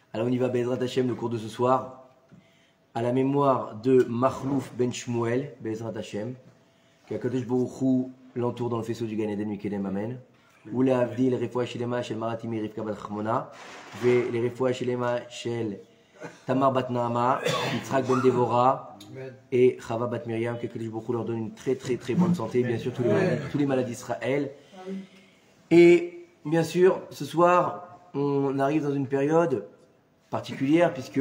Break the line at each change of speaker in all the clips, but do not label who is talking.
Alors on y va, Bezrat Hashem, le cours de ce soir, à la mémoire de Machlouf Ben Shmuel, Bezrat Hashem, qu'Akadosh Baruch Hu l'entoure dans le faisceau du Gan Eden, Mikedem Amen. Ou la Avdi, les Refoua Shelema, Shel Maratimi, Rivka Bat Chmona, et les Refoua Shelema, Shel Tamar Bat Naama, Yitzhak Ben Devora, et Chava Bat Miriam, qu'Akadosh Baruch Hu leur donne une très bonne santé, bien sûr, tous les malades d'Israël. Et bien sûr, ce soir, on arrive dans une période particulière, puisque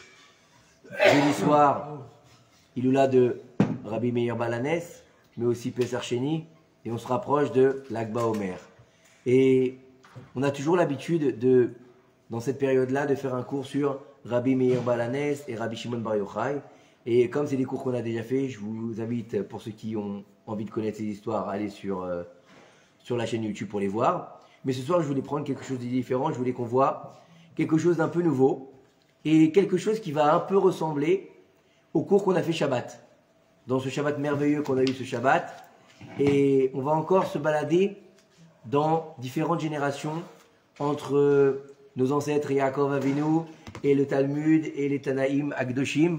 jeudi soir, il est là de Rabbi Meir Balanes, mais aussi Pesach Sheni, et on se rapproche de l'Akba Omer. Et on a toujours l'habitude dans cette période-là, de faire un cours sur Rabbi Meir Balanes et Rabbi Shimon Bar Yochai. Et comme c'est des cours qu'on a déjà fait, je vous invite, pour ceux qui ont envie de connaître ces histoires, à aller sur la chaîne YouTube pour les voir. Mais ce soir, je voulais prendre quelque chose de différent. Je voulais qu'on voit quelque chose d'un peu nouveau et quelque chose qui va un peu ressembler au cours qu'on a fait Shabbat. Dans ce Shabbat merveilleux qu'on a eu ce Shabbat. Et on va encore se balader dans différentes générations entre nos ancêtres Yaakov Avinu et le Talmud et les Tanaïm Agdoshim.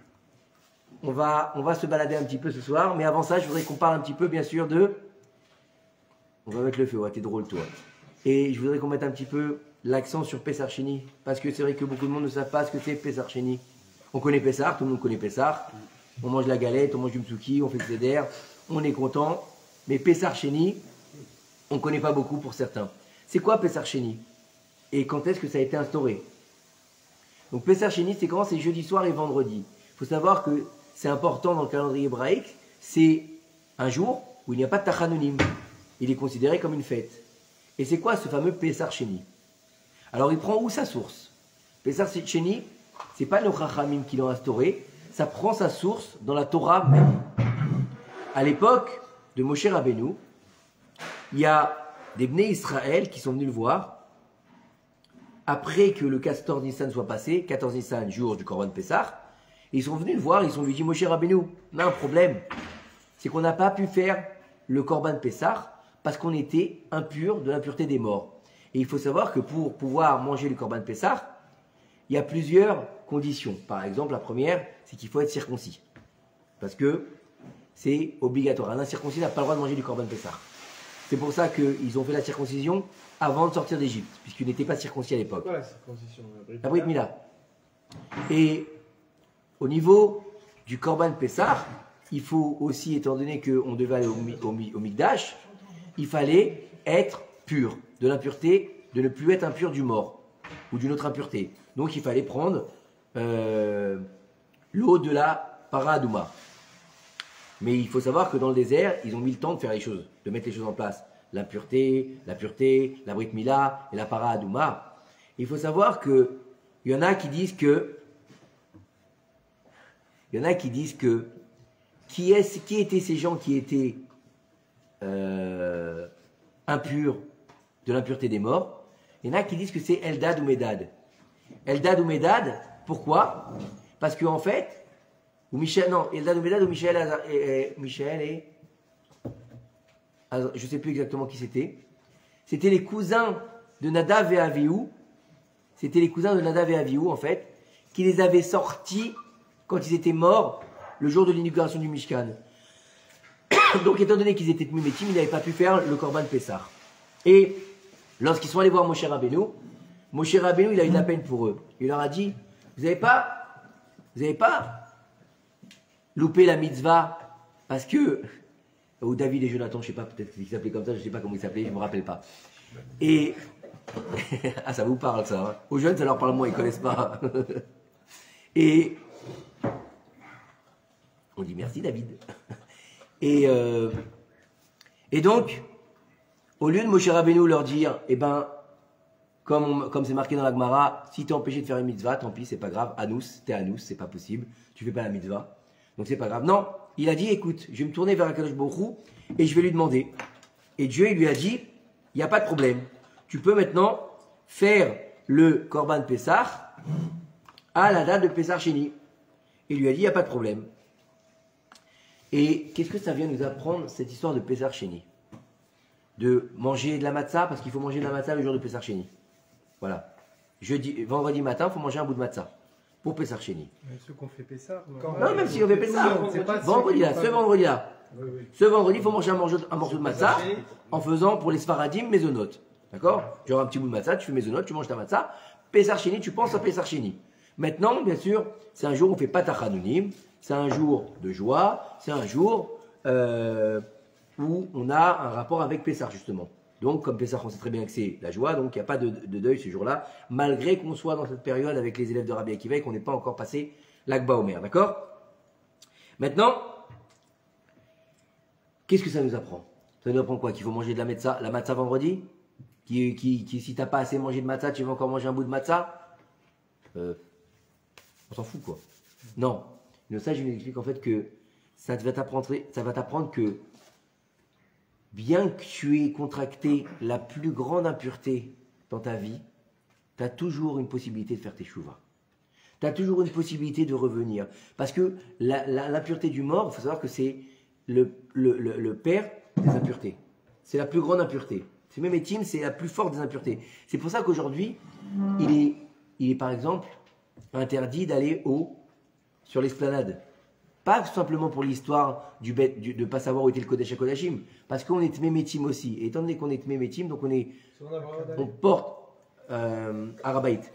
On va se balader un petit peu ce soir. Mais avant ça, je voudrais qu'on parle un petit peu, bien sûr, on va mettre le feu, ouais, t'es drôle toi. Et je voudrais qu'on mette un petit peu l'accent sur Pesach Sheni, parce que c'est vrai que beaucoup de monde ne savent pas ce que c'est Pesach Sheni. On connaît Pesach, tout le monde connaît Pesach. On mange la galette, on mange du mtsuki, on fait le seder, on est content. Mais Pesach Sheni, on ne connaît pas beaucoup pour certains. C'est quoi Pesach Sheni? Et quand est-ce que ça a été instauré? Donc Pesach Sheni, c'est quand? C'est jeudi soir et vendredi. Il faut savoir que c'est important dans le calendrier hébraïque, c'est un jour où il n'y a pas de Tachanonim. Il est considéré comme une fête. Et c'est quoi ce fameux Pesach Sheni? Alors il prend où sa source? Pesach Sheni, c'est pas nos Chachamim qui l'ont instauré, ça prend sa source dans la Torah même. À l'époque de Moshe Rabbeinu, il y a des Bnei Israël qui sont venus le voir après que le 14 Nissan soit passé, 14 Nissan, jour du Korban Pessah, et ils sont venus le voir, ils ont lui dit Moshe Rabbeinu, on a un problème, c'est qu'on n'a pas pu faire le Korban Pessah parce qu'on était impur de l'impureté des morts. Et il faut savoir que pour pouvoir manger le Korban Pessah, il y a plusieurs conditions. Par exemple, la première, c'est qu'il faut être circoncis. Parce que c'est obligatoire. Un incirconcis n'a pas le droit de manger du Korban Pessah. C'est pour ça qu'ils ont fait la circoncision avant de sortir d'Égypte, puisqu'ils n'étaient pas circoncis à l'époque.
Pourquoi la circoncision?
La Brit Mila. Et au niveau du Korban Pessah, il faut aussi, étant donné qu'on devait aller au Mikdash, il fallait être pur de l'impureté, de ne plus être impur du mort ou d'une autre impureté. Donc il fallait prendre l'eau de la Paradouma. Mais il faut savoir que dans le désert, ils ont mis le temps de faire les choses, de mettre les choses en place. L'impureté, la pureté, la Brit Mila et la Paradouma. Il faut savoir qu'il y en a qui disent que qui étaient ces gens qui étaient impurs de l'impureté des morts? Il y en a qui disent que c'est Eldad ou Medad. Eldad ou Medad, pourquoi? Parce qu'en fait, Eldad ou Medad ou Michel et je ne sais plus exactement qui c'était. C'était les cousins de Nadav et Avihu. C'était les cousins de Nadav et Avihu, en fait, qui les avaient sortis quand ils étaient morts le jour de l'inauguration du Mishkan. Donc, étant donné qu'ils étaient Tmumetim, ils n'avaient pas pu faire le Korban Pessah. Et lorsqu'ils sont allés voir Moshe Rabbeinu, il a eu de la peine pour eux. Il leur a dit, vous n'avez pas loupé la mitzvah parce que, ou David et Jonathan, je ne sais pas, peut-être qu'ils s'appelaient comme ça, je ne sais pas comment ils s'appelaient, je ne me rappelle pas. Et, ah, ça vous parle ça, hein. Aux jeunes, ça leur parle moins, ils ne connaissent pas. Et, on dit merci David. Et donc, au lieu de Moshe Rabbeinu leur dire, eh ben, comme c'est marqué dans la Gemara, si tu es empêché de faire une mitzvah, tant pis, c'est pas grave, Anous, t'es Anous, c'est pas possible, tu fais pas la mitzvah, donc c'est pas grave. Non, il a dit, écoute, je vais me tourner vers Akadosh Baruch Hu et je vais lui demander. Et Dieu, il lui a dit, il n'y a pas de problème, tu peux maintenant faire le Korban Pessah à la date de Pesach Sheni. Il lui a dit, il n'y a pas de problème. Et qu'est-ce que ça vient nous apprendre, cette histoire de Pesach Sheni? De manger de la matzah, parce qu'il faut manger de la matzah le jour de Pesach Sheni. Voilà. vendredi matin, il faut manger un bout de matzah pour Pessar Sheni.
Ceux qu'on fait Pessar.
Non, même si on fait Pessar. Vendredi-là, ce vendredi-là. Ce vendredi, il faut manger un morceau de matzah en faisant pour les Sfaradim mésonotes. D'accord? Tu auras un petit bout de matzah, tu fais mésonotes, tu manges ta matzah. Pessar Sheni, tu penses à Pessar Sheni. Maintenant, bien sûr, c'est un jour où on ne fait pas Tachanounim. C'est un jour de joie. C'est un jour où on a un rapport avec Pessar, justement. Donc, comme Pessah, on sait très bien que c'est la joie, donc il n'y a pas de deuil ce jour-là, malgré qu'on soit dans cette période avec les élèves de Rabbi Akiva et qu'on n'ait pas encore passé l'Akba Omer, d'accord? Maintenant, qu'est-ce que ça nous apprend? Ça nous apprend quoi? Qu'il faut manger de la matzah vendredi? Si tu n'as pas assez mangé de matzah, tu vas encore manger un bout de matzah? On s'en fout, quoi. Non. Le sage nous explique en fait que ça va t'apprendre que bien que tu aies contracté la plus grande impureté dans ta vie, tu as toujours une possibilité de faire tes chouvas. Tu as toujours une possibilité de revenir. Parce que l'impureté du mort, il faut savoir que c'est le père des impuretés. C'est la plus grande impureté. C'est même Étime, c'est la plus forte des impuretés. C'est pour ça qu'aujourd'hui, il est par exemple interdit d'aller sur l'esplanade. Pas simplement pour l'histoire de ne pas savoir où était le Kodesh HaKodashim, parce qu'on est Tmémétim aussi. Et étant donné qu'on est Tmémétim, donc on porte Arabaït.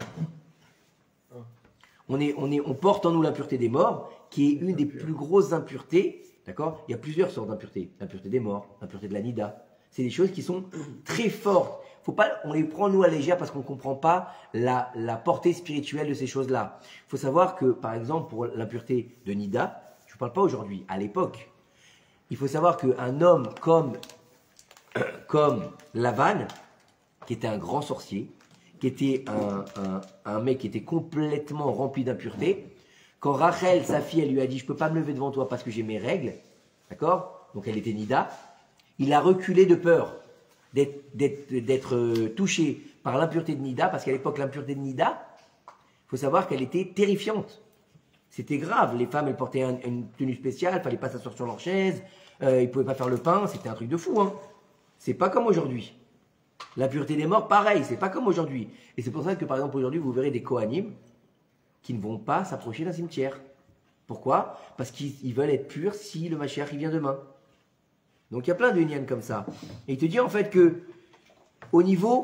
On porte en nous l'impureté des morts, qui est une des plus grosses impuretés. D'accord? Il y a plusieurs sortes d'impuretés. L'impureté des morts, l'impureté de la Nida. C'est des choses qui sont très fortes. On les prend nous à légère parce qu'on ne comprend pas la portée spirituelle de ces choses-là. Il faut savoir que, par exemple, pour l'impureté de Nida, je ne parle pas aujourd'hui, à l'époque, il faut savoir qu'un homme comme Lavan, qui était un grand sorcier, qui était un mec qui était complètement rempli d'impureté, quand Rachel, sa fille, elle lui a dit « Je ne peux pas me lever devant toi parce que j'ai mes règles », d'accord? Donc elle était Nida. Il a reculé de peur d'être touché par l'impureté de Nida, parce qu'à l'époque, l'impureté de Nida, il faut savoir qu'elle était terrifiante. C'était grave. Les femmes, elles portaient une tenue spéciale, il ne fallait pas s'asseoir sur leur chaise, ils ne pouvaient pas faire le pain, c'était un truc de fou. Hein. C'est pas comme aujourd'hui. L'impureté des morts, pareil, c'est pas comme aujourd'hui. Et c'est pour ça que, par exemple, aujourd'hui, vous verrez des Kohanim qui ne vont pas s'approcher d'un cimetière. Pourquoi? Parce qu'ils veulent être purs si le Mashiach il vient demain. Donc il y a plein de Nyan comme ça. Et il te dit en fait que au niveau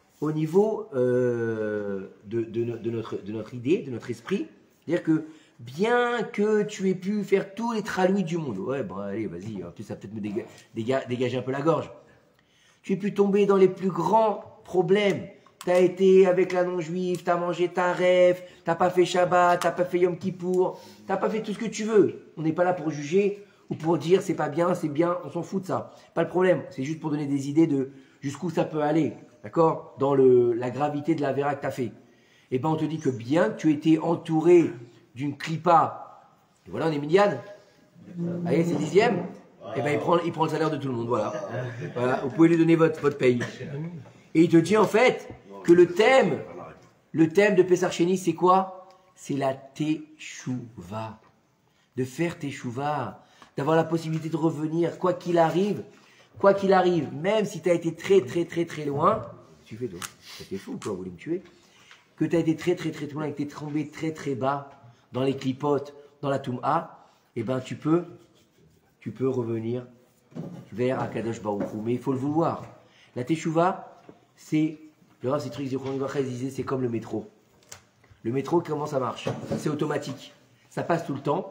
de notre idée, de notre esprit, c'est-à-dire que bien que tu aies pu faire tous les tralouis du monde, ouais, bon allez, vas-y, en plus ça va peut-être me dégager un peu la gorge. Tu aies pu tomber dans les plus grands problèmes. Tu as été avec la non-juive, tu as mangé ta rêve, tu n'as pas fait Shabbat, tu n'as pas fait Yom Kippour, tu n'as pas fait tout ce que tu veux. On n'est pas là pour juger ou pour dire c'est pas bien, c'est bien, on s'en fout de ça. Pas le problème, c'est juste pour donner des idées de jusqu'où ça peut aller, d'accord? Dans la gravité de la véra que tu as fait. Et ben on te dit que bien que tu étais entouré d'une clipa, et voilà, on est Midian. Allez, c'est 10e. Et ben il prend le salaire de tout le monde, voilà. Voilà, vous pouvez lui donner votre paye. Et il te dit en fait que le thème de Pessar Sheni, c'est quoi? C'est la teshuva. De faire teshuva. D'avoir la possibilité de revenir, quoi qu'il arrive, même si tu as été très, très, très, très loin, tu fais donc, t'es fou, quoi, vous voulez me tuer, que tu as été très, très, très loin et que tu es tombé très, très bas dans les clipotes, dans la Toum'a, eh ben tu peux revenir vers Akadosh Baruch Hu. Mais il faut le vouloir. La teshuva, c'est, le Rav Sitrix disait, c'est comme le métro. Le métro, comment ça marche? C'est automatique. Ça passe tout le temps.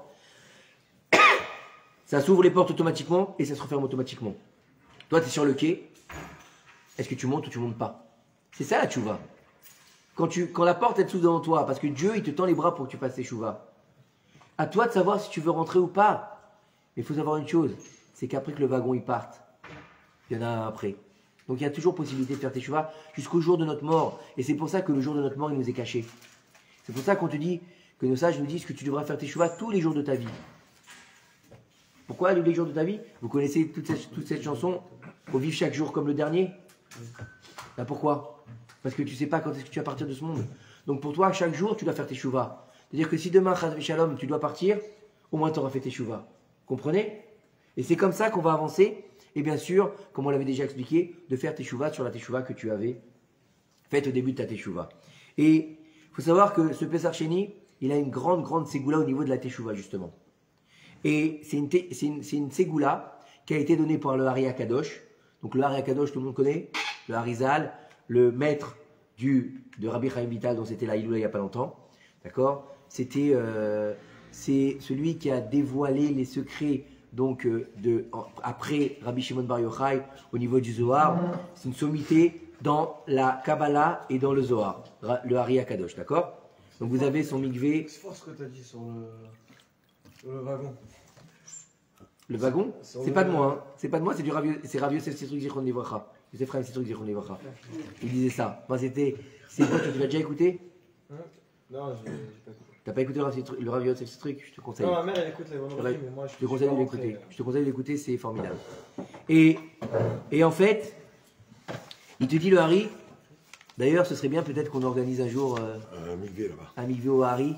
Ça s'ouvre les portes automatiquement et ça se referme automatiquement. Toi, tu es sur le quai. Est-ce que tu montes ou tu montes pas? C'est ça la tchouva. Quand la porte elle s'ouvre devant toi, parce que Dieu il te tend les bras pour que tu fasses tes chouvas. À toi de savoir si tu veux rentrer ou pas. Mais il faut savoir une chose, c'est qu'après que le wagon il parte, il y en a un après. Donc il y a toujours possibilité de faire tes chouvas jusqu'au jour de notre mort. Et c'est pour ça que le jour de notre mort il nous est caché. C'est pour ça qu'on te dit, que nos sages nous disent que tu devras faire tes chouvas tous les jours de ta vie. Pourquoi les jours de ta vie? Vous connaissez toute cette chanson, au vivre chaque jour comme le dernier? Là, pourquoi? Parce que tu ne sais pas quand est-ce que tu vas partir de ce monde. Donc pour toi, chaque jour, tu dois faire tes chouvas. C'est-à-dire que si demain, Shalom, tu dois partir, au moins tu auras fait tes chouvas. Comprenez? Et c'est comme ça qu'on va avancer. Et bien sûr, comme on l'avait déjà expliqué, de faire tes chouvas sur la teshuva que tu avais faite au début de ta teshuva. Et il faut savoir que ce Pessar Sheni, il a une grande ségoula au niveau de la Teshuvah, justement. Et c'est une ségoula qui a été donnée par le Hari Akadosh. Donc le Hari Akadosh, tout le monde connaît, le Harizal, le maître de Rabbi Chaim Vital, dont c'était la Iloula il n'y a pas longtemps. D'accord? C'est celui qui a dévoilé les secrets donc après Rabbi Shimon Bar Yochai au niveau du Zohar. C'est une sommité dans la Kabbalah et dans le Zohar, le Hari Akadosh, d'accord? Donc vous avez son mikvé.
C'est fort ce que tu as dit sur le wagon.
Le wagon? C'est pas de moi, hein. C'est pas de moi, c'est du Rav Yosef Sitruk Zichron Livracha. Yosef Chaim Sitruk Zichron Livracha. Il disait ça. Moi c'est quoi, tu l'as déjà écouté?
Non, j'ai pas écouté.
T'as pas écouté le Rav Yosef Sitruk? Je te conseille.
Non, ma mère elle écoute les vendredis, mais moi
je te conseille de l'écouter. Je te conseille de l'écouter, c'est formidable. Et en fait, il te dit le Hari. D'ailleurs, ce serait bien peut-être qu'on organise un jour
un mikvé là-bas.
Un mikvé au Hari.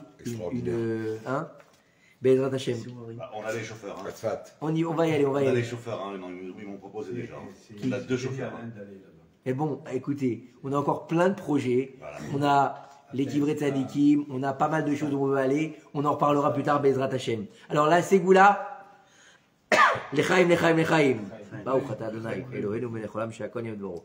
Bezrat Hashem.
Bah, on a les chauffeurs. Hein.
On va y aller,
On a les chauffeurs, hein. Ils m'ont proposé déjà. On a 2 chauffeurs. Hein.
Et bon, écoutez, on a encore plein de projets. Voilà. On a les Kivrei Tzadikim, on a pas mal de choses où on veut aller. On en reparlera plus tard, Bezrat Hashem. Alors la Ségoula, Lechaim. Baruch atah Adonai, Eloheinu melech olam she'akol nהיה b'dvaro.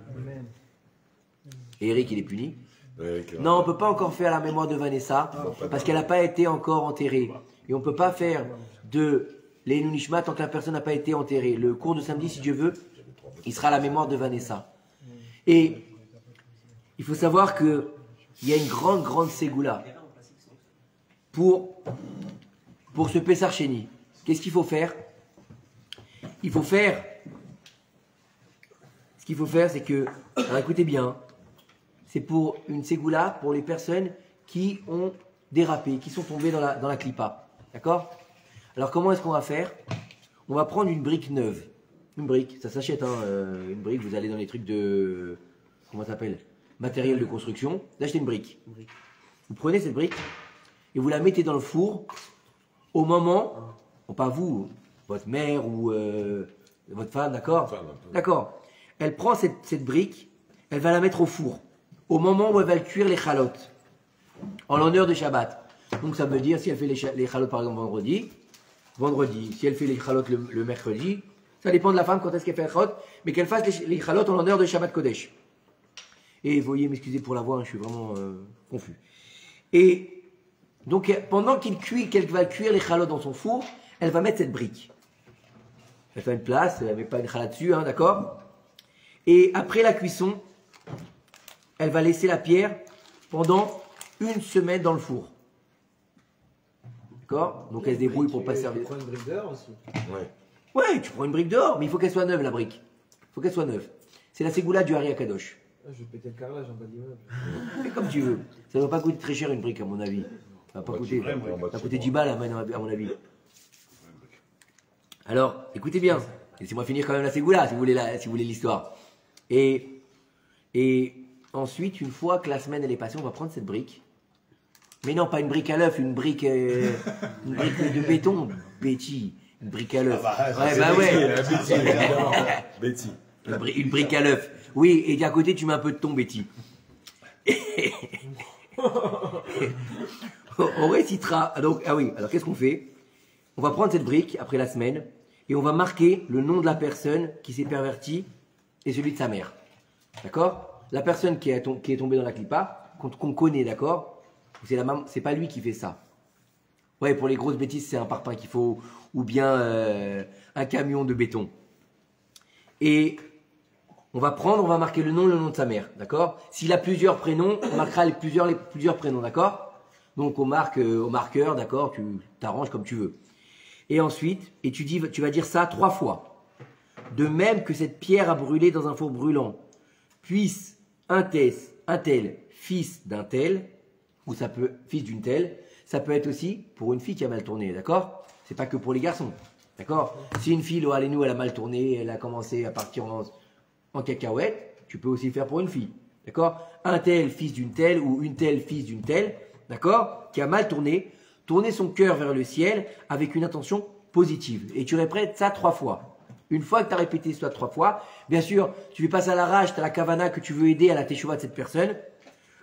Et Eric, il est puni. Non, on ne peut pas encore faire la mémoire de Vanessa parce qu'elle n'a pas été encore enterrée. Et on ne peut pas faire de l'Eilul Nishma tant que la personne n'a pas été enterrée. Le cours de samedi, si Dieu veut, il sera la mémoire de Vanessa. Et il faut savoir qu'il y a une grande ségoula pour ce Pessar Sheni. Qu'est-ce qu'il faut faire? Ce qu'il faut faire, c'est que, alors écoutez bien, c'est pour une ségoula pour les personnes qui ont dérapé, qui sont tombées dans la clipa. D'accord? Alors comment est-ce qu'on va faire? On va prendre une brique neuve. Une brique, ça s'achète, hein, une brique, vous allez dans les trucs de... Comment ça s'appelle? Matériel de construction. Vous achetez une brique. Vous prenez cette brique et vous la mettez dans le four au moment, bon, pas vous, votre mère ou votre femme, d'accord? D'accord. Elle prend cette brique, elle va la mettre au four. Au moment où elle va cuire les chalotes, en l'honneur de Shabbat. Donc ça veut dire, si elle fait les chalotes par exemple vendredi, si elle fait les chalotes le mercredi, ça dépend de la femme quand est-ce qu'elle fait les chalotes, mais qu'elle fasse les chalotes en l'honneur de Shabbat Kodesh. Et veuillez m'excuser pour la voix, hein, je suis vraiment confus. Et donc pendant qu'elle va cuire les chalotes dans son four, elle va mettre cette brique. Elle fait une place, elle ne met pas une chalot dessus, hein, d'accord? Et après la cuisson, elle va laisser la pierre pendant 1 semaine dans le four. D'accord? Donc elle se débrouille pour pas servir.
Tu prends une brique d'or aussi.
Ouais, tu prends une brique d'or, mais il faut qu'elle soit neuve la brique. Il faut qu'elle soit neuve. C'est la ségoula du Hari Akadosh.
Je vais péter le carrelage en bas d'immeuble.
Fais comme tu veux. Ça ne va pas coûter très cher une brique à mon avis. Ça va pas coûter. Ça va coûter 10 balles à mon avis. Alors, écoutez bien. Laissez-moi finir quand même la ségoula si vous voulez l'histoire. Et ensuite, une fois que la semaine elle est passée, on va prendre cette brique. Mais non, pas une brique à l'œuf, une brique de béton, Betty. Une brique à l'œuf.
Betty.
Une brique à l'œuf. Oui, et d'à côté, tu mets un peu de thon, Betty. On récitera. Donc, ah oui, alors qu'est-ce qu'on fait? On va prendre cette brique après la semaine et on va marquer le nom de la personne qui s'est pervertie et celui de sa mère. D'accord? La personne qui est tombée dans la clipa, qu'on connaît, d'accord? C'est pas lui qui fait ça. Ouais, pour les grosses bêtises, c'est un parpaing qu'il faut, ou bien un camion de béton. Et on va marquer le nom de sa mère, d'accord? S'il a plusieurs prénoms, on marquera les plusieurs prénoms, d'accord? Donc on marque au marqueur, d'accord? Tu t'arranges comme tu veux. Et ensuite, tu vas dire ça 3 fois. De même que cette pierre a brûlé dans un four brûlant, puisse un tel, fils d'un tel, ou ça peut, fils d'une telle, ça peut être aussi pour une fille qui a mal tourné, d'accord? C'est pas que pour les garçons, d'accord? Si une fille, elle a mal tourné, elle a commencé à partir en cacahuète, tu peux aussi le faire pour une fille, d'accord? Un tel, fils d'une telle, ou une telle, fils d'une telle, d'accord? Qui a mal tourner son cœur vers le ciel avec une intention positive. Et tu répètes ça 3 fois. Une fois que tu as répété cela 3 fois, bien sûr, tu fais pas ça à la rage, tu as la kavana que tu veux aider à la teshuva de cette personne.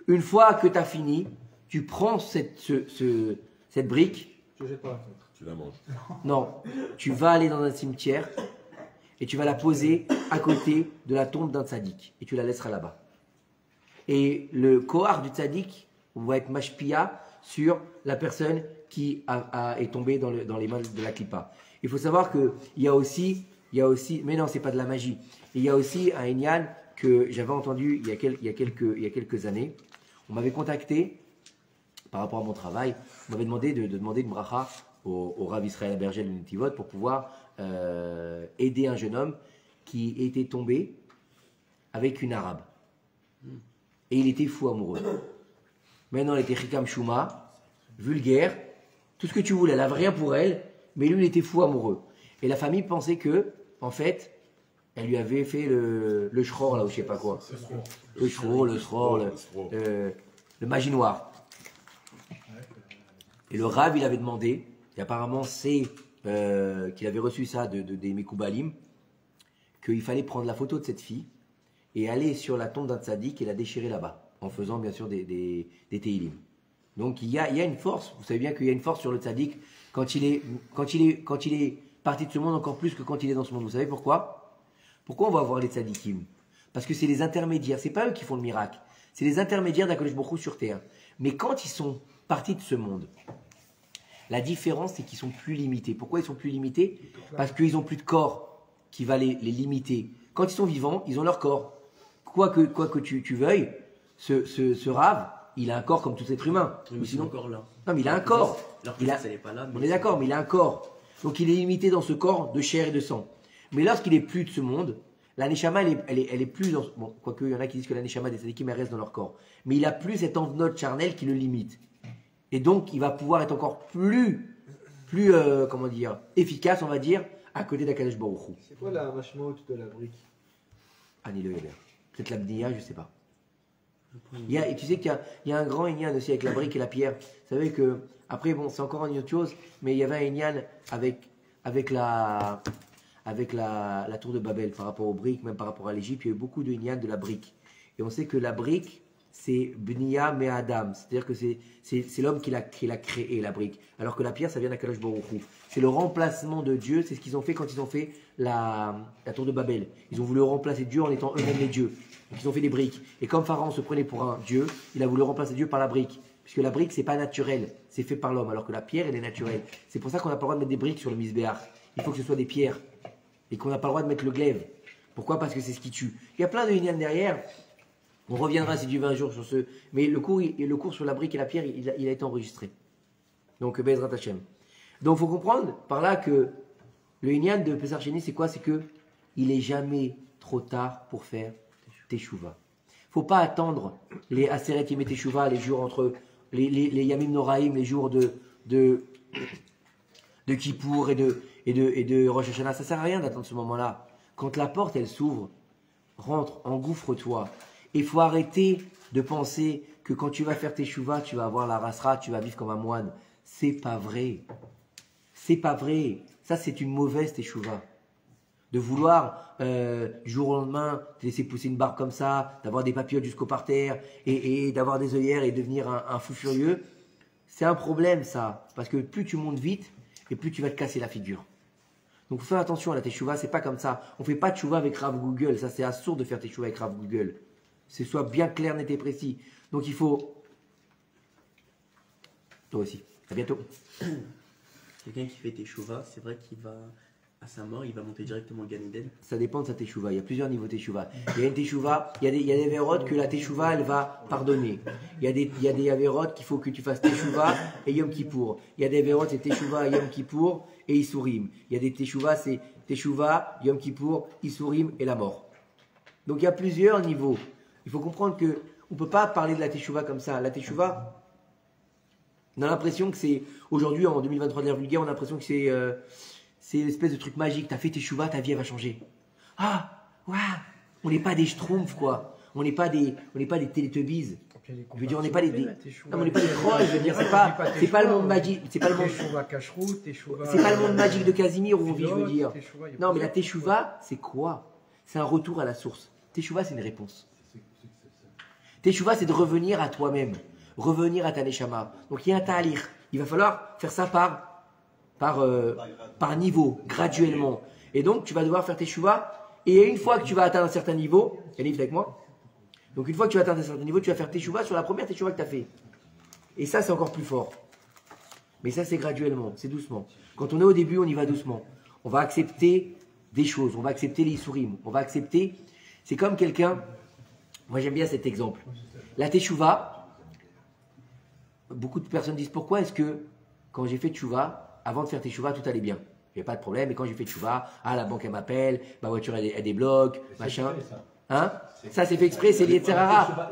Une fois que tu as fini, tu prends cette brique.
Je jette par la fenêtre.
Tu la manges.
Non, tu vas aller dans un cimetière et tu vas la poser à côté de la tombe d'un tzaddik et tu la laisseras là-bas. Et le kohar du tzaddik va être mashpia sur la personne qui est tombée dans les mains de la klippa. Il faut savoir qu'il y a aussi, mais non, c'est pas de la magie. Il y a aussi un inyan que j'avais entendu il y a quelques années. On m'avait contacté par rapport à mon travail. On m'avait demandé de demander une bracha au Rav Israël Berger de Netivot pour pouvoir aider un jeune homme qui était tombé avec une arabe. Et il était fou amoureux. Maintenant, il était chikam shuma, vulgaire, tout ce que tu voulais. Elle n'avait rien pour elle, mais lui, il était fou amoureux. Et la famille pensait que, en fait, elle lui avait fait le shror, là, ou je sais pas quoi. Le shror, le magie noire. Et le Rav, il avait demandé, et apparemment c'est qu'il avait reçu ça des Mekoubalim, qu'il fallait prendre la photo de cette fille et aller sur la tombe d'un tzaddik et la déchirer là-bas, en faisant bien sûr des Teilim. Donc il y a une force, vous savez bien qu'il y a une force sur le tzaddik quand il est parti de ce monde, encore plus que quand il est dans ce monde. Vous savez pourquoi? Pourquoi on va voir les tzaddikim? Parce que c'est les intermédiaires, c'est pas eux qui font le miracle, c'est les intermédiaires d'Akadosh Baruch Hu sur terre. Mais quand ils sont partis de ce monde, la différence, c'est qu'ils sont plus limités. Pourquoi ils sont plus limités? Parce qu'ils n'ont plus de corps qui va les limiter. Quand ils sont vivants, ils ont leur corps. Quoi que tu veuilles, ce rave, il a un corps comme tout être humain.
Mais sinon, encore là.
Non, mais il a un corps.
Elle n'est pas là.
On est d'accord, mais il a un corps. Donc il est limité dans ce corps de chair et de sang. Mais lorsqu'il est plus de ce monde, la neshama, elle est plus dans... Bon, quoique, il y en a qui disent que la neshama des tzadikim, elle reste dans leur corps. Mais il a plus cette enveloppe charnelle qui le limite. Et donc, il va pouvoir être encore plus efficace, on va dire, à côté d'Akadosh Baruch Hu.
C'est quoi la mashmaout de la brique?
Annie Le Heber. Peut-être l'abdiya, je ne sais pas. Et tu sais qu'il y a un grand inyan aussi avec la brique et la pierre. Vous savez que, après, bon, c'est encore une autre chose, mais il y avait un inyan avec la tour de Babel par rapport aux briques, même par rapport à l'Égypte. Il y a eu beaucoup de inyan de la brique. Et on sait que la brique, c'est Bnia me Adam, c'est-à-dire que c'est l'homme qui l'a créé, la brique. Alors que la pierre, ça vient d'Akadosh Baruch Hu. C'est le remplacement de Dieu, c'est ce qu'ils ont fait quand ils ont fait la tour de Babel. Ils ont voulu remplacer Dieu en étant eux-mêmes les dieux. Donc ils ont fait des briques. Et comme Pharaon se prenait pour un dieu, il a voulu remplacer Dieu par la brique. Puisque la brique, c'est pas naturel, c'est fait par l'homme, alors que la pierre, elle est naturelle. C'est pour ça qu'on n'a pas le droit de mettre des briques sur le misbéach. Il faut que ce soit des pierres. Et qu'on n'a pas le droit de mettre le glaive. Pourquoi? Parce que c'est ce qui tue. Il y a plein de lignes derrière. On reviendra si Dieu veut un jour sur ce. Mais le cours sur la brique et la pierre, il a été enregistré. Donc, Bezrat Hashem. Donc, il faut comprendre par là que le Inyan de Pesach Sheni, c'est quoi? C'est que il n'est jamais trop tard pour faire Teshuvah. Il ne faut pas attendre les Aseret Yemei Teshuvah, les jours entre les Yamim Noraim, les jours de Kippour et de Rosh Hashanah. Ça ne sert à rien d'attendre ce moment-là. Quand la porte, elle s'ouvre, rentre, engouffre-toi. Il faut arrêter de penser que quand tu vas faire tes chouvas, tu vas avoir la rasra, tu vas vivre comme un moine. C'est pas vrai. C'est pas vrai. Ça, c'est une mauvaise teshuva. De vouloir, du jour au lendemain, te laisser pousser une barbe comme ça, d'avoir des papillotes jusqu'au parterre, et d'avoir des œillères et devenir un fou furieux, c'est un problème, ça. Parce que plus tu montes vite, et plus tu vas te casser la figure. Donc, faut faire attention à la teshuva, c'est pas comme ça. On fait pas teshuva avec Rav Google. Ça, c'est absurde de faire teshuva avec Rav Google. C'est soit bien clair, net et précis. Donc il faut... Toi aussi. À bientôt.
Quelqu'un qui fait teshuva, c'est vrai qu'il va, à sa mort, il va monter directement au Gan Eden.
Ça dépend de sa teshuva. Il y a plusieurs niveaux de teshuva. Il y a une teshuva, il y a des avérotes que la teshuva, elle va pardonner. Il y a des avérotes qu'il faut que tu fasses teshuva et Yom Kippour. Il y a des avérotes, c'est teshuva, Yom Kippour et Isurim. Il y a des teshuva, c'est teshuva, Yom Kippour, Isurim et la mort. Donc il y a plusieurs niveaux. Il faut comprendre qu'on ne peut pas parler de la teshuva comme ça. La teshuva, on a l'impression que c'est, aujourd'hui en 2023 de l'ère vulgaire, on a l'impression que c'est une espèce de truc magique. Tu as fait teshuva, ta vie elle va changer. Ah, waouh, on n'est pas des schtroumpfs quoi. On n'est pas des télétubbies. Je veux dire, on n'est pas des trolls. Je veux dire, c'est pas le monde magique. C'est pas le monde. C'est pas le monde magique de Casimir où on vit, je veux dire. Non, mais la teshuva, c'est quoi? C'est un retour à la source. Teshuva, c'est une réponse. Teshuva, c'est de revenir à toi-même, revenir à ta neshama. Donc il y a un ta'alir. Il va falloir faire ça par niveau, graduellement. Et donc tu vas devoir faire teshuva. Et une fois que tu vas atteindre un certain niveau, elle est avec moi. Donc une fois que tu vas atteindre un certain niveau, tu vas faire teshuva sur la première teshuva que tu as fait. Et ça, c'est encore plus fort. Mais ça, c'est graduellement, c'est doucement. Quand on est au début, on y va doucement. On va accepter des choses, on va accepter les issourim, on va accepter. C'est comme quelqu'un. Moi, j'aime bien cet exemple. La teshuva, beaucoup de personnes disent pourquoi est-ce que quand j'ai fait teshuva, avant de faire teshuva, tout allait bien. Il n'y a pas de problème. Et quand j'ai fait teshuva, la banque elle m'appelle, ma voiture elle débloque, machin. Hein? Ça, c'est fait exprès, c'est lié de Serrara.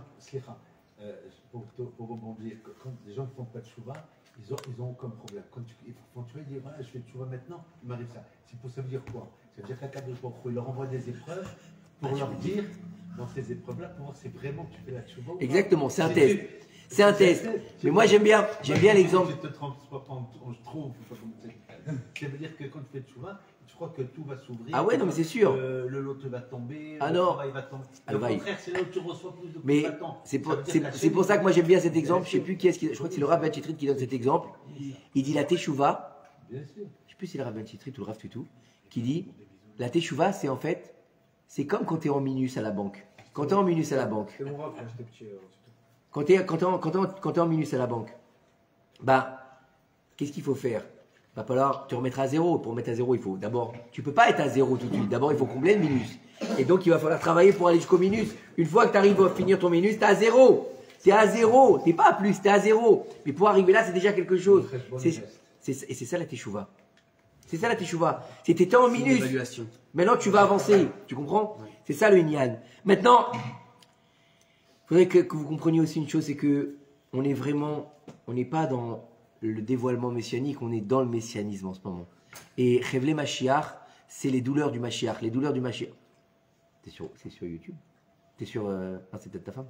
Pour rebondir, quand les gens ne font pas de chouva, ils ont comme problème. Quand tu vas dire, voilà, je fais de chouva maintenant, il m'arrive ça. Ça veut dire quoi? Ça veut dire qu'à Kadosh Baruch Hu, il leur envoie des épreuves pour leur dire, dans ces épreuves-là, pour voir si vraiment tu fais la chouva.
Exactement, c'est un test. C'est un test. Mais moi, j'aime bien l'exemple.
Je te trompe, je trouve. Ça veut dire que quand tu fais de chouva, tu crois que tout va s'ouvrir.
Ah ouais, non, mais c'est sûr.
Le loto va tomber,
ah
le
non.
travail va tomber.
Au
contraire, c'est là où tu reçois plus de
mais c'est pour ça que moi j'aime bien cet exemple. Je sais plus qui est-ce qui. Je crois que c'est le Rav Ben Chitrit qui donne cet exemple. Il dit la teshuva.
Bien sûr.
Je sais plus si c'est le Rav Ben Chitrit ou le Rav Tutu qui dit la teshuva, c'est en fait, c'est comme quand tu es en minus à la banque. Quand tu es en minus à la banque.
C'est mon Rav quand j'étais petit.
Quand tu es en minus à la banque, bah, qu'est-ce qu'il faut faire? Va falloir te remettre à zéro. Pour remettre à zéro, il faut d'abord, tu peux pas être à zéro tout de suite. D'abord, il faut combler le minus. Et donc, il va falloir travailler pour aller jusqu'au minus. Une fois que tu arrives à finir ton minus, tu es à zéro. Tu es à zéro. Tu n'es pas à plus, tu es à zéro. Mais pour arriver là, c'est déjà quelque chose. Et c'est ça la teshuva. C'est ça la teshuva. C'est t'étais en minus. Maintenant, tu vas avancer. Tu comprends? C'est ça le inyan. Maintenant, il faudrait que vous compreniez aussi une chose, c'est que on n'est pas dans le dévoilement messianique, on est dans le messianisme en ce moment. Et Chevle Mashiach, c'est les douleurs du Mashiach. Les douleurs du Mashiach. C'est sur YouTube? T'es sur. Non, c'est peut-être ta femme?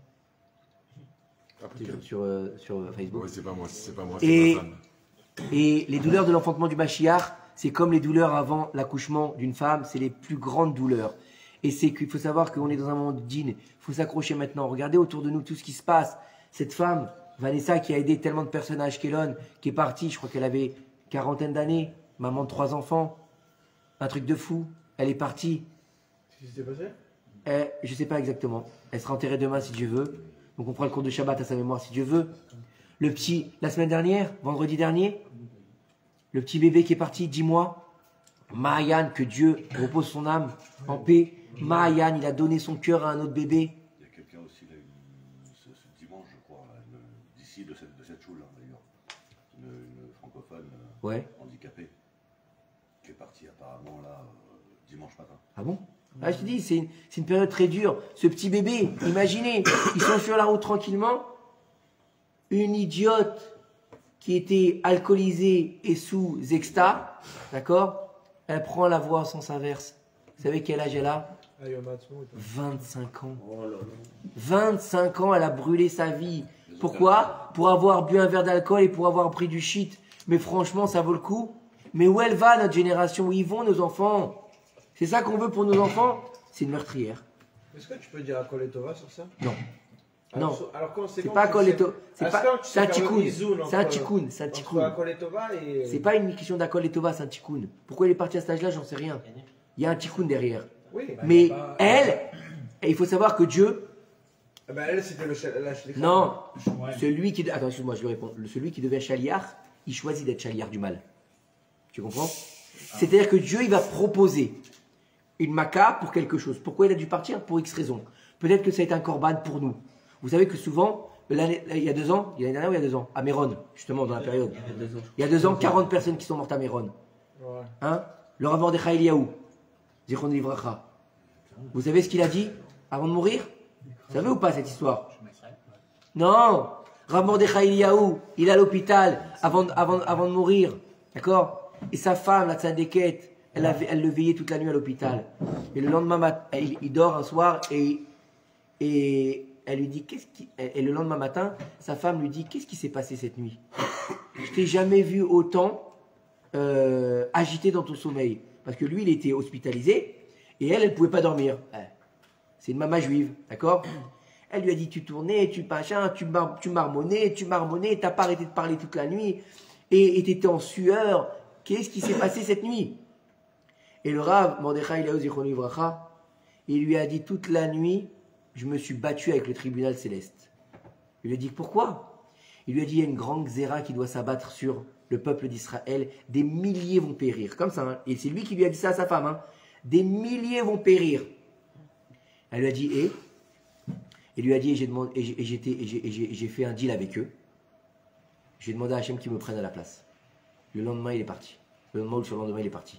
Sur Facebook?
Ouais, c'est pas moi, c'est pas
et,
ma femme.
Et les douleurs de l'enfantement du Mashiach, c'est comme les douleurs avant l'accouchement d'une femme, c'est les plus grandes douleurs. Et c'est qu'il faut savoir qu'on est dans un moment de dîn, il faut s'accrocher maintenant. Regardez autour de nous tout ce qui se passe. Cette femme, Vanessa, qui a aidé tellement de personnages, Kellon, qui est partie, je crois qu'elle avait quarantaine d'années, maman de 3 enfants, un truc de fou, elle est partie.
Qu'est-ce qui s'est passé?
Je ne sais pas exactement. Elle sera enterrée demain si Dieu veut. Donc on fera le cours de Shabbat à sa mémoire si Dieu veut. Le petit, la semaine dernière, vendredi dernier, le petit bébé qui est parti, 10 mois, Mahayan, que Dieu repose son âme en paix. Mahayan, il a donné son cœur à un autre bébé.
Il y a quelqu'un aussi là, ce dimanche, je crois, d'ici de cette choule-là d'ailleurs, une francophone handicapée, qui est partie apparemment là dimanche matin.
Ah bon? Ah, je te dis, c'est une période très dure. Ce petit bébé, imaginez, ils sont sur la route tranquillement. Une idiote qui était alcoolisée et sous exta, d'accord? Elle prend la voie sans s'inverse. Vous savez quel âge elle a? 25 ans. 25 ans, elle a brûlé sa vie. Pourquoi? Pour avoir bu un verre d'alcool et pour avoir pris du shit. Mais franchement, ça vaut le coup. Mais où elle va, notre génération? Où ils vont, nos enfants? C'est ça qu'on veut pour nos enfants? C'est une meurtrière.
Est-ce que tu peux dire Akol et Tova sur ça?
Non. Non.
Alors comment
c'est pas Akol et Tova. C'est un tikkun. C'est un tikkun. C'est un tikkun. C'est pas une question d'Akol et Tova, c'est un tikkun. Pourquoi elle est partie à cet âge-là, j'en sais rien. Il y a un tikkun derrière.
Oui,
mais elle, il faut savoir que Dieu.
Elle, c'était le shaliach.
Non. Celui qui. Attends, excuse-moi, je vais répondre. Celui qui devient shaliach, il choisit d'être shaliach du mal. Tu comprends? C'est-à-dire que Dieu, il va proposer une maca pour quelque chose. Pourquoi il a dû partir? Pour X raisons. Peut-être que ça a été un korban pour nous. Vous savez que souvent, il y a 2 ans, l'année dernière ou il y a 2 ans, à Méron, justement, dans la période. Il y a 2 ans, 40 personnes qui sont mortes à Méron. Hein? Le Rav Mordechai Eliaou, Zichron Livracha. Vous savez ce qu'il a dit avant de mourir? Vous savez ou pas cette histoire? Non! Rav Mordechai Eliaou, il est à l'hôpital avant de mourir. D'accord? Et sa femme, la tzadékette, elle le veillait toute la nuit à l'hôpital. Et le lendemain matin, il dort un soir et elle lui dit et le lendemain matin, sa femme lui dit qu'est-ce qui s'est passé cette nuit? Je t'ai jamais vu autant agité dans ton sommeil. Parce que lui, il était hospitalisé et elle pouvait pas dormir. C'est une maman juive, d'accord? Elle lui a dit, tu tournais, tu marmonnais, t'as pas arrêté de parler toute la nuit, et t'étais en sueur. Qu'est-ce qui s'est passé cette nuit? Et le Rav, Mordechai Eliaou Zichrono Livracha, il lui a dit, toute la nuit, je me suis battu avec le tribunal céleste. Il lui a dit, pourquoi? Il lui a dit, il y a une grande xéra qui doit s'abattre sur le peuple d'Israël. Des milliers vont périr. Comme ça, hein. Et c'est lui qui lui a dit ça à sa femme. Hein. Des milliers vont périr. Elle lui a dit, et il lui a dit, j'ai fait un deal avec eux. J'ai demandé à Hachem qu'il me prenne à la place. Le lendemain, il est parti. Le lendemain ou le surlendemain, il est parti.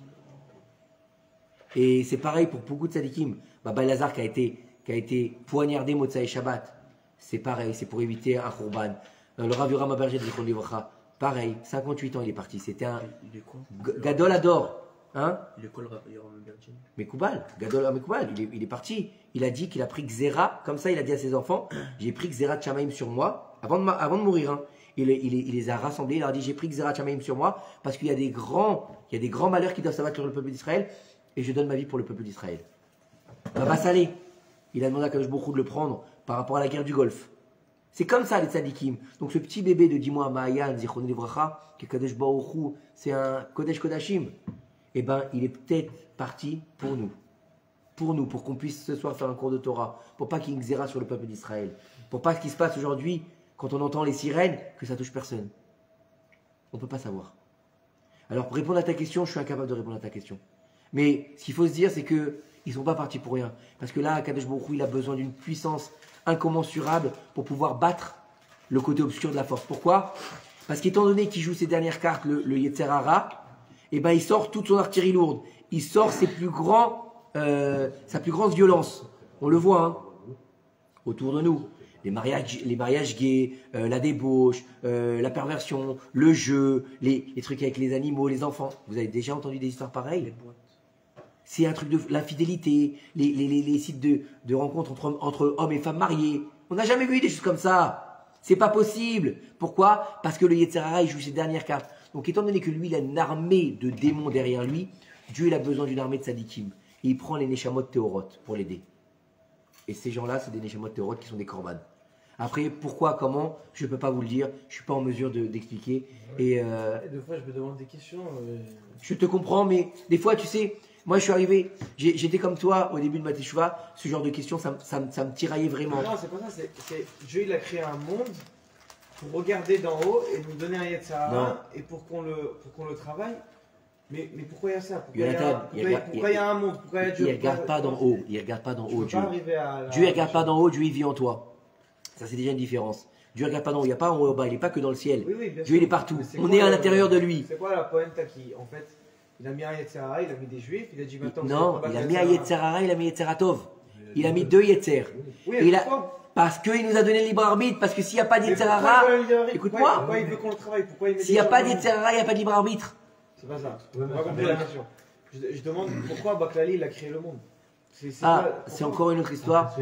Et c'est pareil pour beaucoup de tzadikim. Baba Lazare qui a été poignardé Motsai Shabbat. C'est pareil, c'est pour éviter un khurban. Le Rav Yoram Aberger de Zichrono Livracha, pareil, 58 ans il est parti. C'était un Gadol Ador. Hein?
Il est quoi le Rav Yoram Aberger?
Mekoubal, Gadol Mekoubal, il est parti. Il a dit qu'il a pris Xéra, comme ça il a dit à ses enfants, j'ai pris Xéra de Shamaim sur moi, avant de mourir. Hein. Il les a rassemblés, il leur a dit j'ai pris Xéra de Shamaim sur moi, parce qu'il y a des grands malheurs qui doivent s'abattre sur le peuple d'Israël, et je donne ma vie pour le peuple d'Israël. Baba Salé, il a demandé à Kadosh Baruch Hu de le prendre par rapport à la guerre du Golfe. C'est comme ça les tzadikim. Donc ce petit bébé de 10 mois, Ma'ayan, Zichrono Livracha, qui est Kadosh Baruch Hu, c'est un Kodesh Kodashim. Eh bien, il est peut-être parti pour nous. Pour qu'on puisse ce soir faire un cours de Torah. Pour pas qu'il y ait une xéra sur le peuple d'Israël. Pour pas ce qui se passe aujourd'hui, quand on entend les sirènes, que ça touche personne. On ne peut pas savoir. Alors, pour répondre à ta question, je suis incapable de répondre à ta question. Mais ce qu'il faut se dire, c'est qu'ils ne sont pas partis pour rien. Parce que là, Kadosh Baruch Hu, il a besoin d'une puissance incommensurable pour pouvoir battre le côté obscur de la force. Pourquoi? Parce qu'étant donné qu'il joue ses dernières cartes, le Yetzer Hara, eh ben, il sort toute son artillerie lourde. Il sort sa plus grande violence. On le voit hein, autour de nous. Les mariages gays, la débauche, la perversion, le jeu, les trucs avec les animaux, les enfants. Vous avez déjà entendu des histoires pareilles? C'est un truc de l'infidélité, les sites de rencontres entre hommes et femmes mariés. On n'a jamais vu des choses comme ça. C'est pas possible. Pourquoi? Parce que le Yetzer Hara, il joue ses dernières cartes. Donc étant donné que lui, il a une armée de démons derrière lui, Dieu il a besoin d'une armée de sadikim. Et il prend les Neshamot Théorot pour l'aider. Et ces gens-là, c'est des Neshamot Théorot qui sont des korban. Après, pourquoi, comment, je ne peux pas vous le dire. Je ne suis pas en mesure d'expliquer. Et
des fois, je me demande des questions.
Je te comprends, mais des fois, tu sais, moi, je suis arrivé, j'étais comme toi au début de ma teshuva. Ce genre de questions, ça me tiraillait vraiment.
Non, c'est pas ça. C'est Dieu, il a créé un monde pour regarder d'en haut et nous donner un Yetzer Hara et pour qu'on le travaille. Mais pourquoi il y a ça? Pourquoi il y a un monde? Pourquoi il y a Dieu?
Il ne regarde pas d'en haut. Il regarde pas d'en haut. Dieu ne regarde pas d'en haut, Dieu il vit en toi. Ça c'est déjà une différence. Dieu ne regarde pas d'en haut. Il n'y a pas en haut au bas. Il n'est pas que dans le ciel.
Oui,
Dieu il est partout. On est à l'intérieur de lui.
C'est quoi la pointe qui, en fait, il a mis un Yetzer Hara, il a mis des juifs, il a dit maintenant.
Non, il a mis un Yetzer Hara, il a mis Yetzer Hatov. Il a mis 2 Yetzer.
Oui,
parce qu'il nous a donné le libre arbitre. Parce que s'il n'y a pas de Yetzer Hara, écoute-moi.
Pourquoi il veut qu'on le travaille?
S'il n'y a pas de Yetzer Hara, il n'y a pas de libre arbitre.
C'est pas ça. On va compris la question. Je demande pourquoi Baklali il a créé le monde.
C'est encore une autre histoire.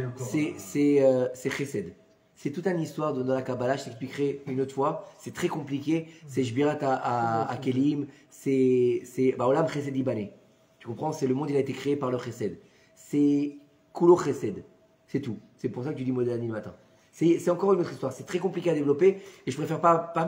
C'est Chesed. C'est toute une histoire dans la Kabbalah. Je t'expliquerai une autre fois. C'est très compliqué. C'est Shbirat à Kelim. C'est Olam Chesed Ibané. Tu comprends? C'est le monde, il a été créé par le Chesed. C'est Kulo Chesed. C'est tout. C'est pour ça que tu dis Modani le matin. C'est encore une autre histoire. C'est très compliqué à développer. Et je préfère pas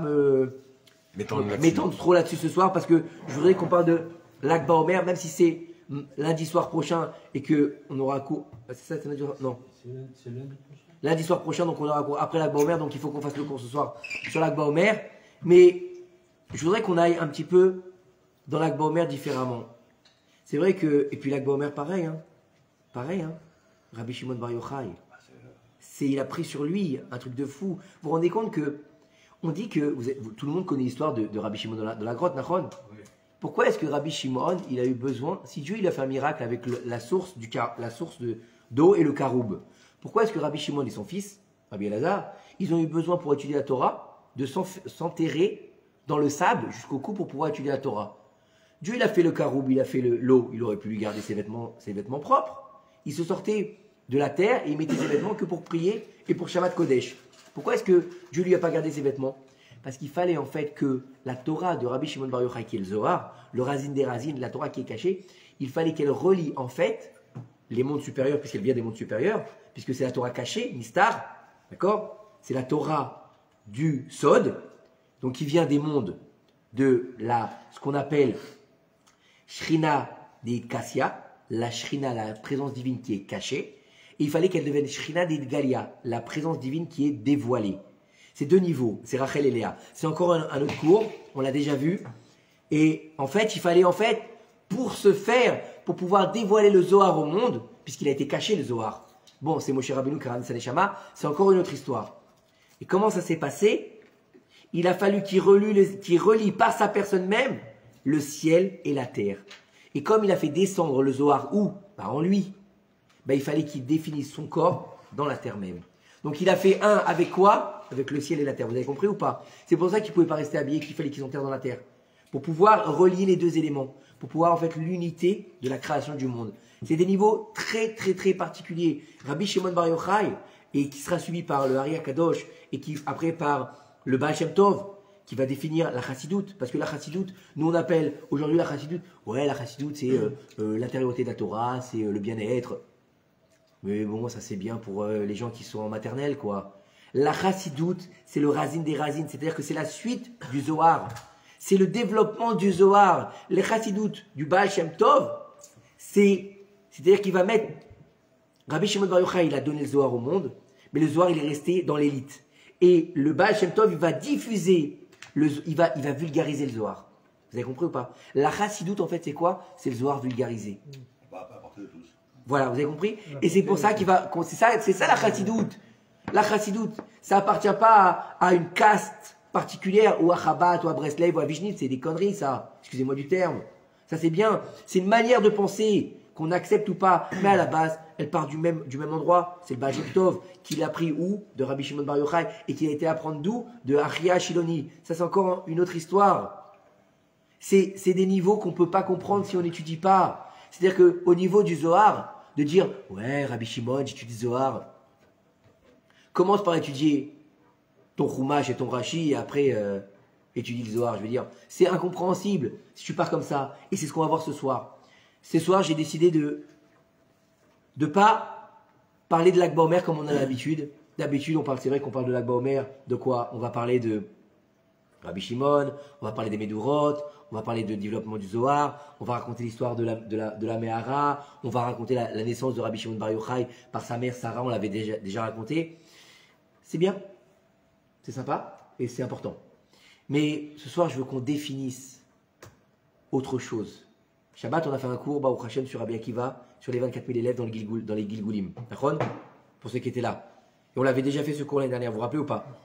m'étendre trop là-dessus ce soir parce que je voudrais qu'on parle de l'Akba Omer, même si c'est lundi soir prochain et qu'on aura un cours. C'est ça, c'est lundi soir? Non.
C'est lundi prochain.
Lundi soir prochain, donc on aura un cours après l'Akba Omer, donc il faut qu'on fasse le cours ce soir sur l'Akba Omer. Mais je voudrais qu'on aille un petit peu dans l'Akba Omer différemment. C'est vrai que. Et puis l'Akba Omer, pareil. Rabbi Shimon Bar Yochai. Il a pris sur lui un truc de fou. Vous vous rendez compte que. On dit que tout le monde connaît l'histoire de Rabbi Shimon dans la grotte, Nachon. Oui. Pourquoi est-ce que Rabbi Shimon, il a eu besoin, si Dieu il a fait un miracle avec la source d'eau et le caroub, pourquoi est-ce que Rabbi Shimon et son fils, Rabbi Elazar, ils ont eu besoin pour étudier la Torah de s'enterrer dans le sable jusqu'au cou pour pouvoir étudier la Torah? Dieu il a fait le caroub, il a fait l'eau, il aurait pu lui garder ses vêtements propres. Il se sortait de la terre et il mettait ses vêtements que pour prier et pour Shabbat Kodesh. Pourquoi est-ce que Dieu lui a pas gardé ses vêtements? Parce qu'il fallait en fait que la Torah de Rabbi Shimon Bar Yochai, qui est le Zohar, le Razin des Razines, la Torah qui est cachée, il fallait qu'elle relie en fait les mondes supérieurs, puisqu'elle vient des mondes supérieurs, puisque c'est la Torah cachée, Nistar, d'accord? C'est la Torah du Sod, donc qui vient des mondes de ce qu'on appelle Shrina des Kassia, la Shrina, la présence divine qui est cachée, et il fallait qu'elle devienne Shrina des Galia, la présence divine qui est dévoilée. C'est 2 niveaux, c'est Rachel et Léa. C'est encore un autre cours, on l'a déjà vu. Et en fait, il fallait pour pouvoir dévoiler le Zohar au monde, puisqu'il a été caché le Zohar. Bon, c'est Moshe Rabbeinu qui a ramené sa Neshama, c'est encore une autre histoire. Et comment ça s'est passé? Il a fallu qu'il relie par sa personne même le ciel et la terre. Et comme il a fait descendre le Zohar où? En lui. Il fallait qu'il définisse son corps dans la terre même. Donc il a fait un avec quoi? Avec le ciel et la terre. Vous avez compris ou pas? C'est pour ça qu'il ne pouvait pas rester habillé, qu'il fallait qu'ils enterrent dans la terre. Pour pouvoir relier les 2 éléments. Pour pouvoir en fait l'unité de la création du monde. C'est des niveaux très très très particuliers. Rabbi Shimon Bar Yochai, et qui sera suivi par le Hari Kadosh, et qui après par le Baal Shem Tov, qui va définir la chassidoute. Parce que la chassidoute, nous on appelle aujourd'hui la chassidoute, la chassidoute c'est l'intériorité de la Torah, c'est le bien-être. Mais bon, ça c'est bien pour les gens qui sont en maternelle, quoi. La chassidoute, c'est le racine des racines, c'est-à-dire que c'est la suite du Zohar. C'est le développement du Zohar. Les chassidoutes du Baal Shem Tov, c'est-à-dire qu'il va mettre... Rabbi Shimon Bar Yochai, il a donné le Zohar au monde, mais le Zohar, il est resté dans l'élite. Et le Baal Shem Tov, il va diffuser, il va vulgariser le Zohar. Vous avez compris ou pas? La chassidoute, en fait, c'est quoi? C'est le Zohar vulgarisé.
À portée de tous.
Voilà, vous avez compris? Et c'est pour ça qu'il va... C'est ça la chassidoute. La chassidoute, ça appartient pas à une caste particulière, ou à Chabad, ou à Breslev, ou à Vishnitz, c'est des conneries, ça. Excusez-moi du terme. Ça, c'est bien. C'est une manière de penser, qu'on accepte ou pas. Mais à la base, elle part du même endroit. C'est le Baal Shem Tov, qui l'a pris où? De Rabbi Shimon Bar Yochai, et qui a été apprendre d'où? De Achia Shiloni. Ça, c'est encore une autre histoire. C'est des niveaux qu'on peut pas comprendre si on n'étudie pas. C'est-à-dire qu'au niveau du Zohar, de dire, ouais, Rabbi Shimon, j'étudie Zohar. Commence par étudier ton Chumash et ton Rashi, et après, étudie le Zohar. Je veux dire, c'est incompréhensible si tu pars comme ça. Et c'est ce qu'on va voir ce soir. Ce soir, j'ai décidé de pas parler de l'Akba Omer comme on a l'habitude. D'habitude, c'est vrai qu'on parle de l'Akba Omer. De quoi? On va parler de Rabbi Shimon, on va parler des Medurot, on va parler de développement du Zohar, on va raconter l'histoire de la Mehara, on va raconter la naissance de Rabbi Shimon Bar Yochai par sa mère Sarah, on l'avait déjà raconté. C'est bien, c'est sympa et c'est important. Mais ce soir, je veux qu'on définisse autre chose. Shabbat, on a fait un cours, Baruch Hashem, sur Rabbi Akiva, sur les 24 000 élèves dans les Gilgulim. D'accord? Pour ceux qui étaient là. Et on l'avait déjà fait ce cours l'année dernière, vous vous rappelez ou pas?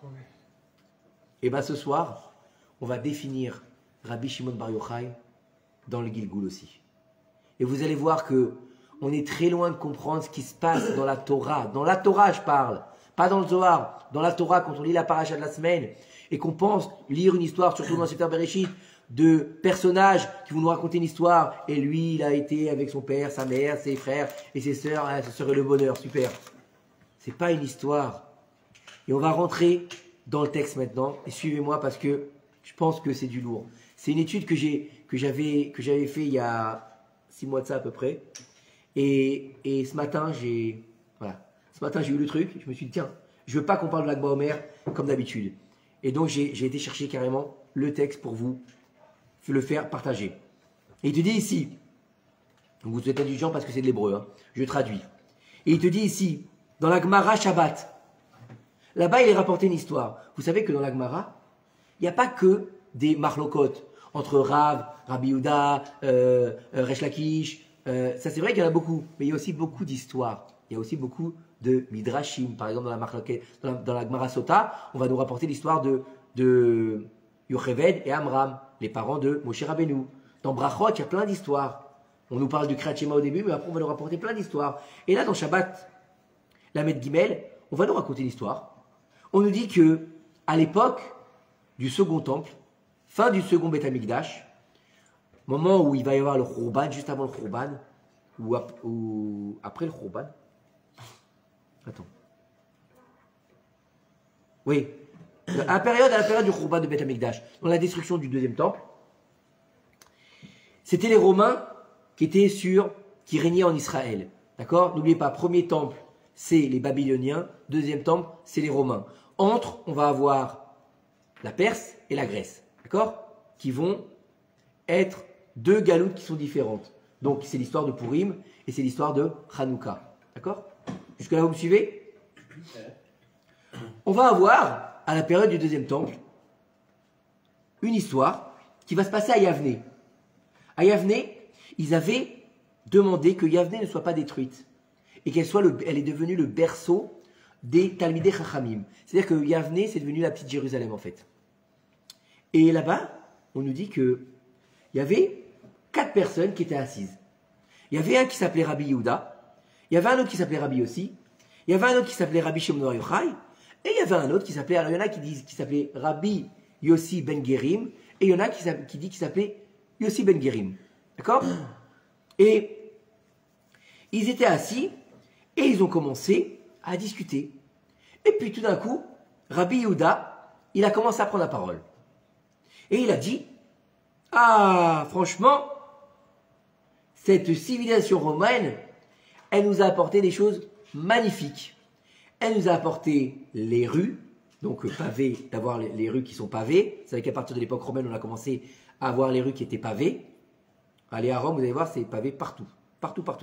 Et bien ce soir, on va définir Rabbi Shimon Bar Yochai dans le Gilgul aussi. Et vous allez voir que on est très loin de comprendre ce qui se passe dans la Torah. Dans la Torah, je parle. Pas dans le Zohar. Dans la Torah, quand on lit la paracha de la semaine et qu'on pense lire une histoire, surtout dans le Sefer Bereshit, de personnages qui vont nous raconter une histoire. Et lui, il a été avec son père, sa mère, ses frères et ses sœurs. Ah, ce serait le bonheur, super. C'est pas une histoire. Et on va rentrer dans le texte maintenant. Et suivez-moi parce que je pense que c'est du lourd. C'est une étude que j'avais fait il y a 6 mois de ça à peu près. Et ce matin, j'ai eu le truc. Je me suis dit, tiens, je veux pas qu'on parle de l'Akba Omer comme d'habitude. Et donc, j'ai été chercher carrément le texte pour vous le faire partager. Et il te dit ici, donc vous êtes indulgents parce que c'est de l'hébreu, hein, je traduis. Et il te dit ici, dans la Gemara Shabbat, là-bas, il est rapporté une histoire. Vous savez que dans la Gemara, il n'y a pas que des marlokot entre Rav, Rabbi Yehuda, Resh Lakish. Ça, c'est vrai qu'il y en a beaucoup, mais il y a aussi beaucoup d'histoires. Il y a aussi beaucoup de midrashim. Par exemple, dans la Gemara Sota, on va nous rapporter l'histoire de Yocheved et Amram, les parents de Moshe Rabbeinu. Dans Brachot, il y a plein d'histoires. On nous parle du Kriyat Shema au début, mais après, on va nous rapporter plein d'histoires. Et là, dans Shabbat, la Med Gimel, on va nous raconter l'histoire. On nous dit que à l'époque du second temple, fin du second Beth Amikdash, moment où il va y avoir le Khurban, juste avant le Khurban, ou après le Khurban. Attends. Oui. À la période du Khurban de Beth Amikdash, dans la destruction du deuxième temple, c'était les Romains qui régnaient en Israël. D'accord? N'oubliez pas, premier temple, c'est les Babyloniens. deuxième temple, c'est les Romains. Entre, on va avoir la Perse et la Grèce, d'accord? Qui vont être deux galoutes qui sont différentes. Donc, c'est l'histoire de Purim et c'est l'histoire de Hanouka, d'accord? Jusque-là, vous me suivez? On va avoir, à la période du deuxième temple, une histoire qui va se passer à Yavne. À Yavne, ils avaient demandé que Yavne ne soit pas détruite et elle est devenue le berceau des Talmidei Chachamim. C'est-à-dire que Yavne, c'est devenu la petite Jérusalem en fait. Et là-bas, on nous dit qu'il y avait 4 personnes qui étaient assises. Il y avait un qui s'appelait Rabbi Yehuda, il y avait un autre qui s'appelait Rabbi Yossi, il y avait un autre qui s'appelait Rabbi Shimon Bar Yochai, et il y avait un autre qui s'appelait, alors il y en a qui disent qu'il s'appelait Rabbi Yossi Ben Gerim, et il y en a qui dit qu'il s'appelait Yossi Ben Gerim. D'accord? Et ils étaient assis, et ils ont commencé à discuter. Et puis tout d'un coup, Rabbi Yehuda, il a commencé à prendre la parole. Et il a dit, ah, franchement, cette civilisation romaine, elle nous a apporté des choses magnifiques. Elle nous a apporté les rues, donc pavées, d'avoir les rues qui sont pavées. C'est vrai qu'à partir de l'époque romaine, on a commencé à avoir les rues qui étaient pavées. Allez à Rome, vous allez voir, c'est pavé partout. Partout, partout.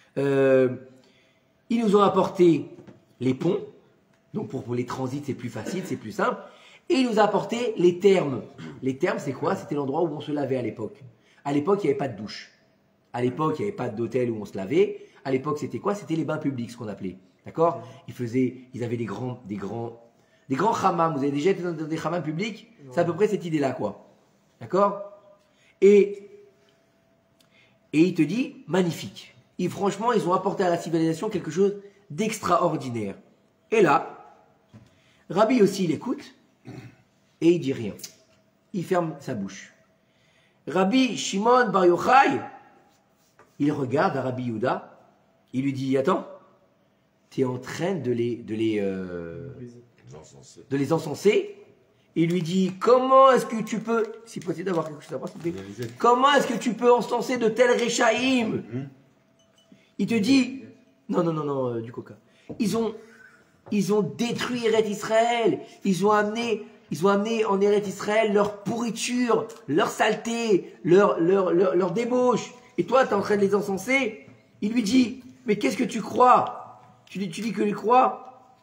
Ils nous ont apporté les ponts. Donc pour les transits, c'est plus facile, c'est plus simple. Et il nous a apporté les thermes. Les thermes, c'est quoi? C'était l'endroit où on se lavait à l'époque. À l'époque, il n'y avait pas de douche. À l'époque, il n'y avait pas d'hôtel où on se lavait. À l'époque, c'était quoi? C'était les bains publics, ce qu'on appelait. D'accord? Ils avaient des grands hammams. Vous avez déjà été dans des hammams publics? C'est à peu près cette idée-là, quoi. D'accord? Et il te dit, magnifique. Et franchement, ils ont apporté à la civilisation quelque chose d'extraordinaire. Et là, Rabbi aussi, il écoute et il dit rien. Il ferme sa bouche. Rabbi Shimon Bar Yochai, il regarde à Rabbi Yehuda, il lui dit, attends, tu es en train de les encenser. Il lui dit, comment est-ce que tu peux, si possible d'avoir quelque chose à voir, comment est-ce que tu peux encenser de tels Réchaïm? Il te dit, non, du coca. Ils ont détruit Eretz Israël. Ils ont amené en Eretz Israël leur pourriture, leur saleté, leur débauche. Et toi, tu es en train de les encenser. Il lui dit, mais qu'est-ce que tu crois? Tu dis que tu crois?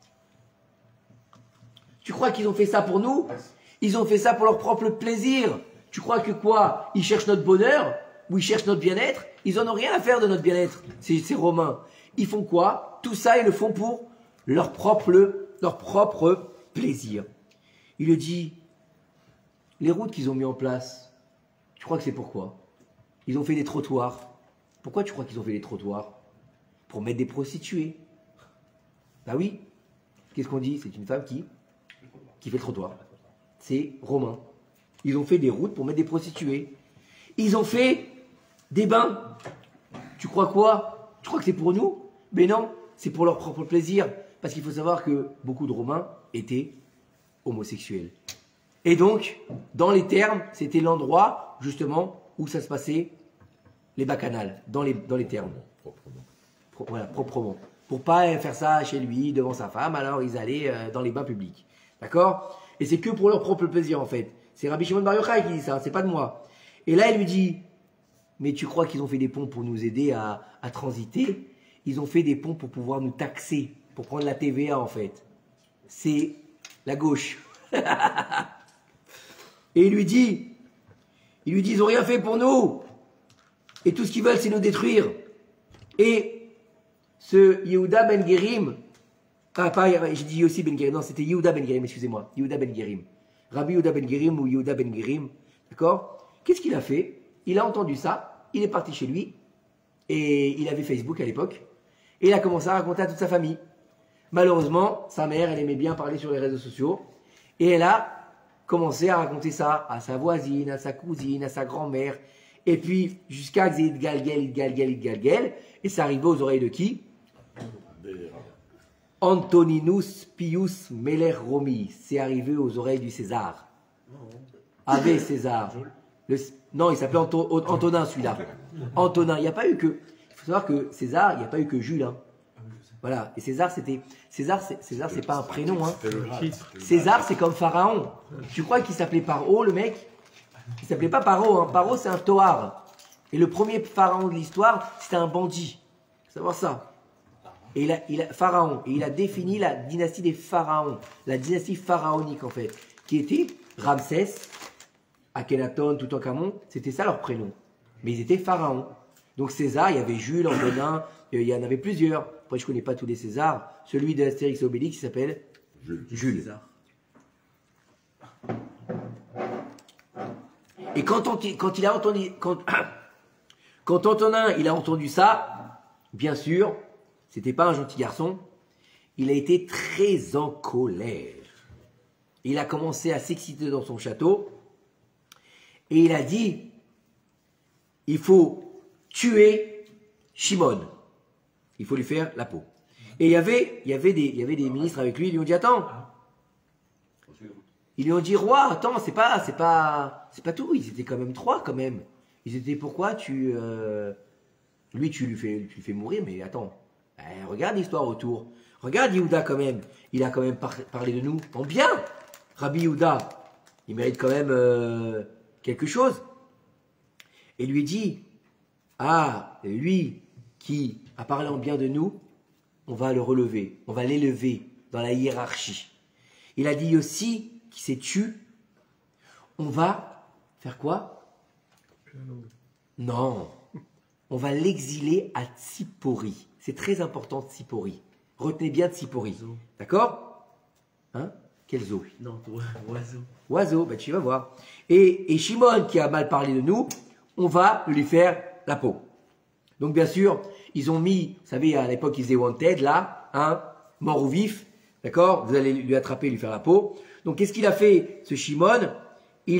Tu crois qu'ils ont fait ça pour nous? Ils ont fait ça pour leur propre plaisir. Tu crois que quoi? Ils cherchent notre bonheur? Ou ils cherchent notre bien-être? Ils en ont rien à faire de notre bien-être, ces Romains. Ils font quoi? Tout ça, ils le font pour leur propre plaisir. Il lui dit, les routes qu'ils ont mis en place, tu crois que c'est pourquoi? Ils ont fait des trottoirs. Pourquoi tu crois qu'ils ont fait des trottoirs? Pour mettre des prostituées. Bah oui. Qu'est-ce qu'on dit? C'est une femme qui fait le trottoir. C'est romain. Ils ont fait des routes pour mettre des prostituées. Ils ont fait des bains. Tu crois quoi? Tu crois que c'est pour nous? Mais non, c'est pour leur propre plaisir. Parce qu'il faut savoir que beaucoup de Romains étaient homosexuels. Et donc, dans les thermes, c'était l'endroit, justement, où ça se passait, les bacchanales, dans les thermes. Voilà, proprement. Pour pas faire ça chez lui, devant sa femme, alors ils allaient dans les bains publics. D'accord? Et c'est que pour leur propre plaisir, en fait. C'est Rabbi Shimon Bar Yochai qui dit ça, c'est pas de moi. Et là, il lui dit, mais tu crois qu'ils ont fait des ponts pour nous aider à transiter? Ils ont fait des ponts pour pouvoir nous taxer, pour prendre la TVA, en fait. C'est la gauche. Et il lui dit, ils ont rien fait pour nous. Et tout ce qu'ils veulent, c'est nous détruire. Et ce Yehuda Ben Gerim, j'ai dit aussi Ben Gerim, non, c'était Yehuda Ben Gerim, excusez-moi, Yehuda Ben Gerim. Rabbi Yehuda Ben Gerim ou Yehuda Ben Gerim, d'accord? Qu'est-ce qu'il a fait? Il a entendu ça, il est parti chez lui, et il avait Facebook à l'époque, et il a commencé à raconter à toute sa famille. Malheureusement, sa mère, elle aimait bien parler sur les réseaux sociaux, et elle a commencé à raconter ça à sa voisine, à sa cousine, à sa grand-mère, et puis jusqu'à que il galguel, et ça arrivait aux oreilles de qui? Antoninus Pius Meler Romi. C'est arrivé aux oreilles du César. Ave César. Non, il s'appelait Antonin celui-là. Antonin. Il n'y a pas eu que. Il faut savoir que César, il n'y a pas eu que Jules. Hein. Voilà. Et César, c'est pas un prénom. Hein. César, c'est comme Pharaon. Tu crois qu'il s'appelait Paro, le mec? Il s'appelait pas Paro. Hein. Paro, c'est un Toar. Et le premier pharaon de l'histoire, c'était un bandit. Faut savoir ça. Et Pharaon. Et il a défini la dynastie des pharaons. La dynastie pharaonique, en fait. Qui était Ramsès, Akhenaton, Toutankhamon. C'était ça leur prénom. Mais ils étaient pharaons. Donc César, il y avait Jules, Antonin, il y en avait plusieurs. Après, je ne connais pas tous les Césars. Celui de Astérix et Obélix, il s'appelle Jules. César. Et quand Antonin il a entendu ça, bien sûr, c'était pas un gentil garçon, il a été très en colère. Il a commencé à s'exciter dans son château et il a dit, il faut tuer Shimon. Il faut lui faire la peau. Et il y avait des ministres avec lui, ils lui ont dit, attends. Ils lui ont dit, roi, attends, c'est pas tout. Ils étaient quand même 3 quand même. Ils étaient, pourquoi lui tu lui fais mourir, mais attends. Regarde l'histoire autour. Regarde Yehuda quand même. Il a quand même parlé de nous en bien. Rabbi Yehuda, il mérite quand même quelque chose. Et lui dit, lui qui a parlé en bien de nous, on va le relever, on va l'élever dans la hiérarchie. Il a dit aussi qu'il s'est tué, on va faire quoi? Non, on va l'exiler à Tsipori. C'est très important, Tsipori. Retenez bien Tsipori. D'accord? Hein? Quel zoo?
Non, oiseau.
Oiseau, ben tu vas voir. Et Shimon qui a mal parlé de nous, on va lui faire la peau. Donc bien sûr, ils ont mis, vous savez, à l'époque ils faisaient wanted, là, mort ou vif, d'accord? Vous allez lui attraper, lui faire la peau. Donc qu'est-ce qu'il a fait, ce Shimon? Il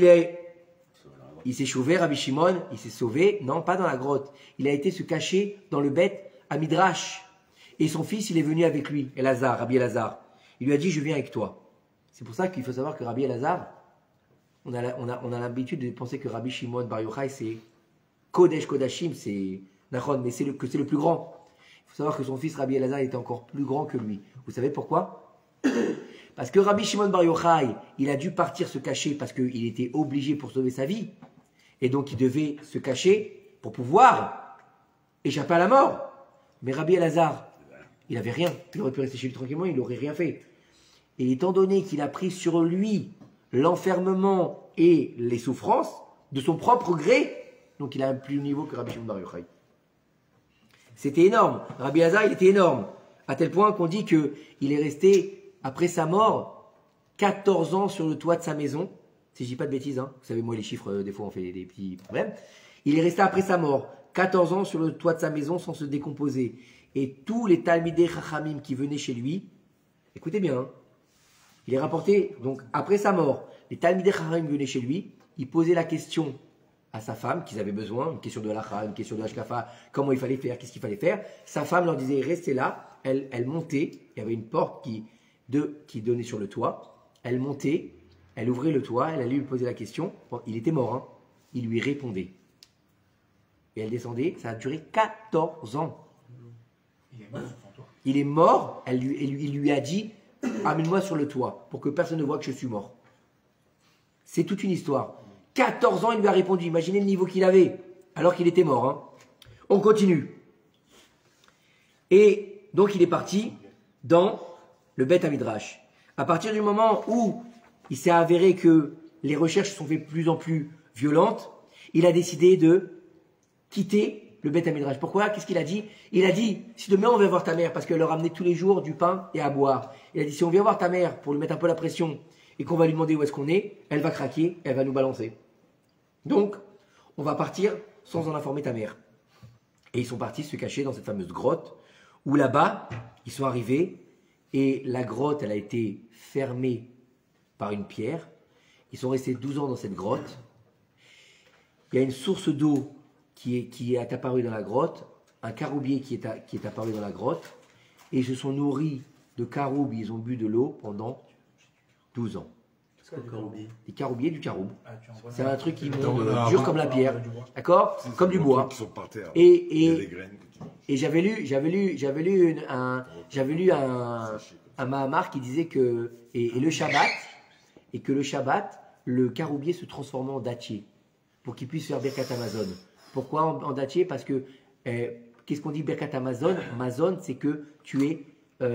s'est sauvé, Rabbi Shimon, il s'est sauvé, non, pas dans la grotte. Il a été se cacher dans le beth à Midrash. Et son fils, il est venu avec lui, Elazar, Rabbi Elazar. Il lui a dit, je viens avec toi. C'est pour ça qu'il faut savoir que Rabbi Elazar, on a l'habitude de penser que Rabbi Shimon Bar Yochai, c'est Kodesh Kodashim, c'est Nachon, mais c'est le plus grand. Il faut savoir que son fils Rabbi Elazar était encore plus grand que lui. Vous savez pourquoi? Parce que Rabbi Shimon Bar Yochai, il a dû partir se cacher parce qu'il était obligé pour sauver sa vie. Et donc il devait se cacher pour pouvoir échapper à la mort. Mais Rabbi Elazar, il n'avait rien. Il aurait pu rester chez lui tranquillement, il n'aurait rien fait. Et étant donné qu'il a pris sur lui l'enfermement et les souffrances de son propre gré, donc il a un plus haut niveau que Rabbi Shimon Bar Yochai. C'était énorme. Rabbi Elazar, il était énorme. À tel point qu'on dit qu'il est resté, après sa mort, 14 ans sur le toit de sa maison. Si je dis pas de bêtises, hein. Vous savez, moi, les chiffres, des fois, on fait des petits problèmes. Il est resté après sa mort, 14 ans sur le toit de sa maison sans se décomposer. Et tous les Talmidei Chachamim qui venaient chez lui, écoutez bien, hein, il est rapporté, donc, après sa mort, les Talmidei Chachamim venaient chez lui, ils posaient la question à sa femme qu'ils avaient besoin, une question de l'Acha, une question de l'Ashkafa, comment il fallait faire, qu'est-ce qu'il fallait faire. Sa femme leur disait, restez là. Elle montait, il y avait une porte qui donnait sur le toit. Elle montait, elle ouvrait le toit, elle allait lui poser la question. Bon, il était mort, hein. Il lui répondait. Et elle descendait, ça a duré 14 ans. Il est mort, il lui a dit, amène-moi sur le toit, pour que personne ne voit que je suis mort. C'est toute une histoire. 14 ans, il lui a répondu. Imaginez le niveau qu'il avait, alors qu'il était mort. Hein. On continue. Et donc, il est parti dans le Beth Midrash. À partir du moment où il s'est avéré que les recherches se sont fait de plus en plus violentes, il a décidé de quitter le Beth Midrash. Pourquoi? Qu'est-ce qu'il a dit? Il a dit, si demain on vient voir ta mère, parce qu'elle leur amenait tous les jours du pain et à boire. Il a dit, si on vient voir ta mère pour lui mettre un peu la pression et qu'on va lui demander où est-ce qu'on est, elle va craquer, elle va nous balancer. Donc, on va partir sans en informer ta mère. Et ils sont partis se cacher dans cette fameuse grotte, où là-bas, ils sont arrivés, et la grotte, elle a été fermée par une pierre. Ils sont restés 12 ans dans cette grotte. Il y a une source d'eau qui est apparue dans la grotte, un caroubier qui est apparu dans la grotte, et ils se sont nourris de caroubes, ils ont bu de l'eau pendant 12 ans. Les caroubiers du caroube. C'est un truc qui monte dur comme la pierre. D'accord? Comme du bois.
Qui sont par terre.
Et Et j'avais lu un Mahamar qui disait que le Shabbat, le caroubier se transformait en dattier pour qu'il puisse faire Birkat Amazon. Pourquoi en dattier? Parce que qu'est-ce qu'on dit Birkat Amazon? Amazon, c'est que tu es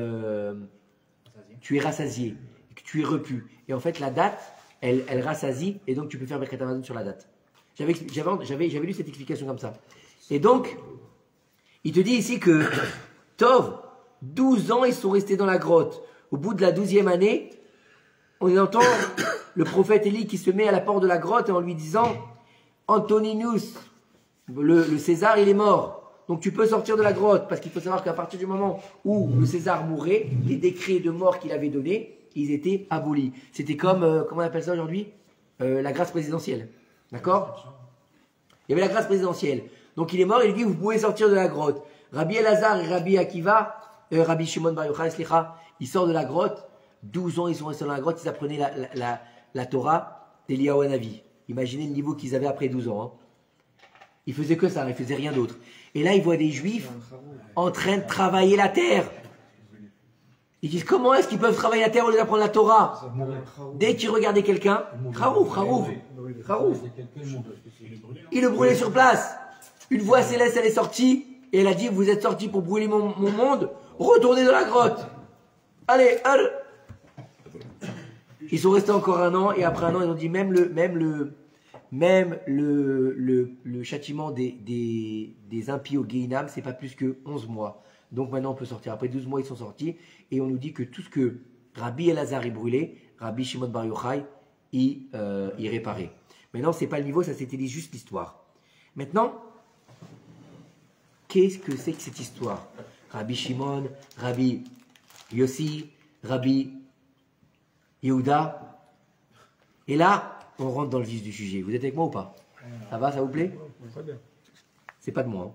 rassasié, que tu es repu. Et en fait, la date, elle rassasie, et donc tu peux faire Birkat Amazon sur la date. J'avais lu cette explication comme ça. Et donc, il te dit ici que Tov, 12 ans, ils sont restés dans la grotte. Au bout de la 12e année, on entend le prophète Élie qui se met à la porte de la grotte en lui disant Antoninus, le César, il est mort. Donc tu peux sortir de la grotte, parce qu'il faut savoir qu'à partir du moment où le César mourait, les décrets de mort qu'il avait donnés, ils étaient abolis. C'était comme, comment on appelle ça aujourd'hui? La grâce présidentielle. D'accord? Il y avait la grâce présidentielle. Donc il est mort, il dit vous pouvez sortir de la grotte. Rabbi Elazar et Rabbi Shimon Bar Yochai, ils sortent de la grotte. 12 ans ils sont restés dans la grotte, ils apprenaient la Torah d'Eliyahu Hanavi. Imaginez le niveau qu'ils avaient après 12 ans. Hein. Ils faisaient que ça, ils faisaient rien d'autre. Et là ils voient des juifs en train de travailler la terre. Ils disent comment est-ce qu'ils peuvent travailler la terre au lieu d'apprendre la Torah? Dès qu'ils regardaient quelqu'un, Kharouf. Il le brûlait sur place. Une voix céleste, elle est sortie, et elle a dit, vous êtes sortis pour brûler mon monde, retournez dans la grotte. Allez. Ils sont restés encore un an, et après un an, ils ont dit, même le châtiment des impies au Gehinam, c'est pas plus que 11 mois. Donc maintenant, on peut sortir. Après 12 mois, ils sont sortis, et on nous dit que tout ce que Rabbi Elazar y brûlait, Rabbi Shimon Bar Yochai y réparait. Maintenant, c'est pas le niveau, ça c'était juste l'histoire. Maintenant, qu'est-ce que c'est que cette histoire? Rabbi Shimon, Rabbi Yossi, Rabbi Yehuda. Et là, on rentre dans le vif du sujet. Vous êtes avec moi ou pas? Ça va, ça vous plaît? C'est pas de moi.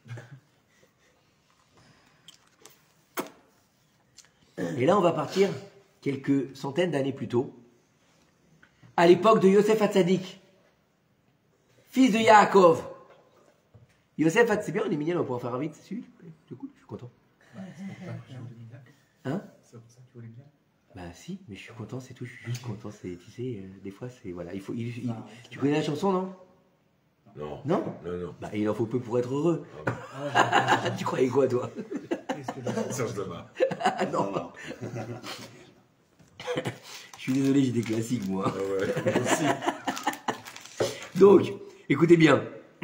Hein. Et là, on va partir quelques centaines d'années plus tôt, à l'époque de Yosef Hatzadik, fils de Yaakov. Yosef Hatzadik, c'est bien, on est mignon, on va pouvoir faire vite, c'est cool, je suis content. Hein? C'est pour ça que tu voulais bien? Bah si, mais je suis content, c'est tout, je suis juste content, c'est, tu sais, des fois c'est, voilà, tu connais la chanson, non?
Non.
Non?
Non.
Bah il en faut peu pour être heureux. Tu croyais quoi, toi?
Serge Lama.
Non. Je suis désolé, j'ai des classiques, moi.
Ah ouais, aussi.
Donc, écoutez bien.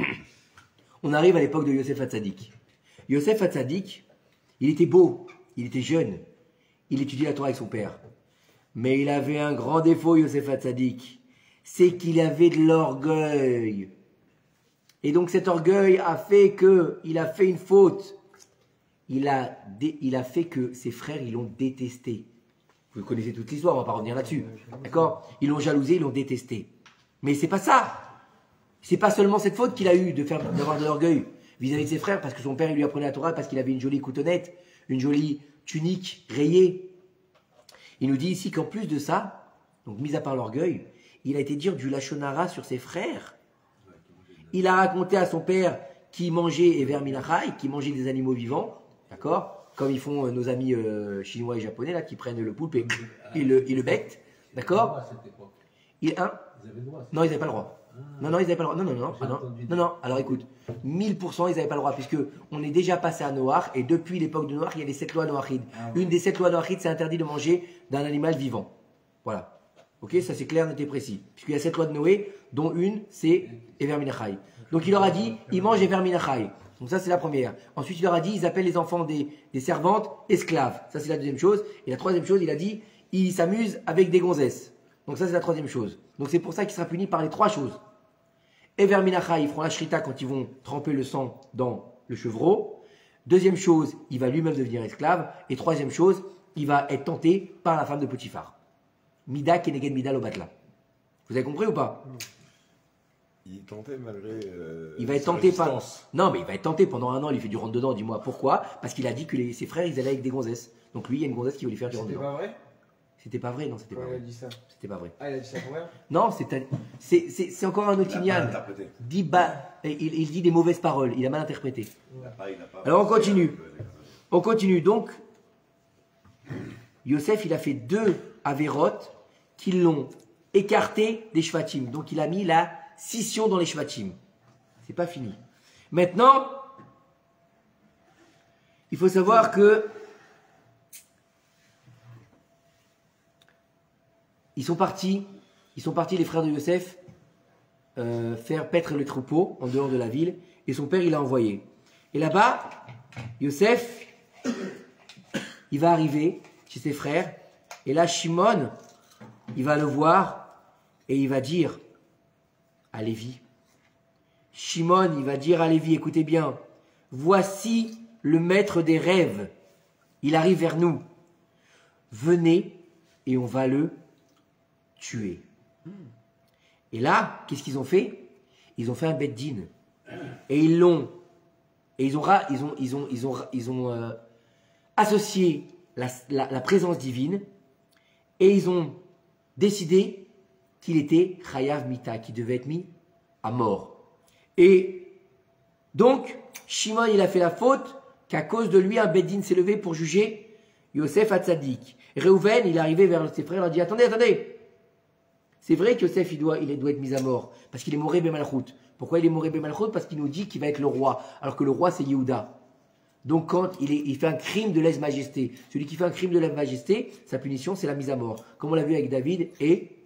On arrive à l'époque de Yosef Hatzadik. Yosef Hatzadik, il était beau, il était jeune, il étudiait la Torah avec son père. Mais il avait un grand défaut, Yosef Hatzadik, c'est qu'il avait de l'orgueil. Et donc cet orgueil a fait qu'il a fait une faute. Il a fait que ses frères, ils l'ont détesté. Vous connaissez toute l'histoire, on va pas revenir là-dessus. D'accord? Ils l'ont jalousé, ils l'ont détesté. Mais c'est pas ça. C'est pas seulement cette faute qu'il a eu d'avoir de l'orgueil vis-à-vis de ses frères, parce que son père, il lui apprenait la Torah, parce qu'il avait une jolie coutonnette, une jolie tunique rayée. Il nous dit ici qu'en plus de ça, donc mis à part l'orgueil, il a été dire du lachonara sur ses frères. Il a raconté à son père qu'il mangeait Ever Minachai, qu'il mangeait des animaux vivants, d'accord? Comme ils font nos amis chinois et japonais, là, qui prennent le poulpe et ils le bectent, d'accord? Non, ils n'avaient pas le droit. Non, ils n'avaient pas le droit. Non. Alors écoute, 1000% ils n'avaient pas le droit, puisque on est déjà passé à Noach, et depuis l'époque de Noach, il y a les 7 lois Noachides. Une des 7 lois Noachides, c'est interdit de manger d'un animal vivant. Voilà. Ok, ça c'est clair, net et précis. Puisqu'il y a 7 lois de Noé, dont une, c'est Ever Minachai. Donc il leur a dit, ils mangent Ever Minachai. Donc ça c'est la première. Ensuite il leur a dit, ils appellent les enfants des servantes esclaves. Ça c'est la deuxième chose. Et la troisième chose, il a dit, ils s'amusent avec des gonzesses. Donc ça c'est la troisième chose. Donc c'est pour ça qu'il sera puni par les 3 choses. Ever Minachai, ils feront la shrita quand ils vont tremper le sang dans le chevreau. Deuxième chose, il va lui-même devenir esclave. Et troisième chose, il va être tenté par la femme de Potiphar. Mida keneged mida lo batla. Vous avez compris ou pas?
Il est tenté malgré.
Il va être tenté par. Non, mais il va être tenté pendant un an. Il fait du rentre-dedans. Dis-moi pourquoi? Parce qu'il a dit que ses frères ils allaient avec des gonzesses. Donc lui, il y a une gonzesse qui veut lui faire du rentre-dedans.
C'était pas vrai?
C'était pas vrai, non, c'était pas vrai.
Il a dit ça.
C'était pas vrai.
Ah, il a dit ça pour rien?
Non, c'est encore un autre inyan. il dit des mauvaises paroles, il a mal interprété.
Il n'a pas
Alors on continue. On continue. Donc, Yosef, il a fait 2 avérotes qui l'ont écarté des shvatim. Donc il a mis la scission dans les shvatim. C'est pas fini. Maintenant, il faut savoir que ils sont partis les frères de Yosef faire paître le troupeau en dehors de la ville, et son père il l'a envoyé. Et là-bas, Yosef, il va arriver chez ses frères, et là Shimon, il va le voir et il va dire à Lévi, Shimon, il va dire à Lévi, écoutez bien, voici le maître des rêves, il arrive vers nous, venez et on va le tuer. Et là, qu'est-ce qu'ils ont fait? Ils ont fait un bed-din. Et ils ont associé la présence divine, et ils ont décidé qu'il était chayav mita, qu'il devait être mis à mort. Et donc, Shimon, il a fait la faute qu'à cause de lui, un bed-din s'est levé pour juger Yosef Hatzadik. Reuven, il est arrivé vers ses frères, il a dit, attendez, c'est vrai que Yosef, il doit être mis à mort, parce qu'il est moré Bemalchut. Pourquoi il est moré Bemalchut? Parce qu'il nous dit qu'il va être le roi, alors que le roi, c'est Yehuda. Donc quand il fait un crime de lèse-majesté, celui qui fait un crime de lèse-majesté, sa punition, c'est la mise à mort. Comme on l'a vu avec David et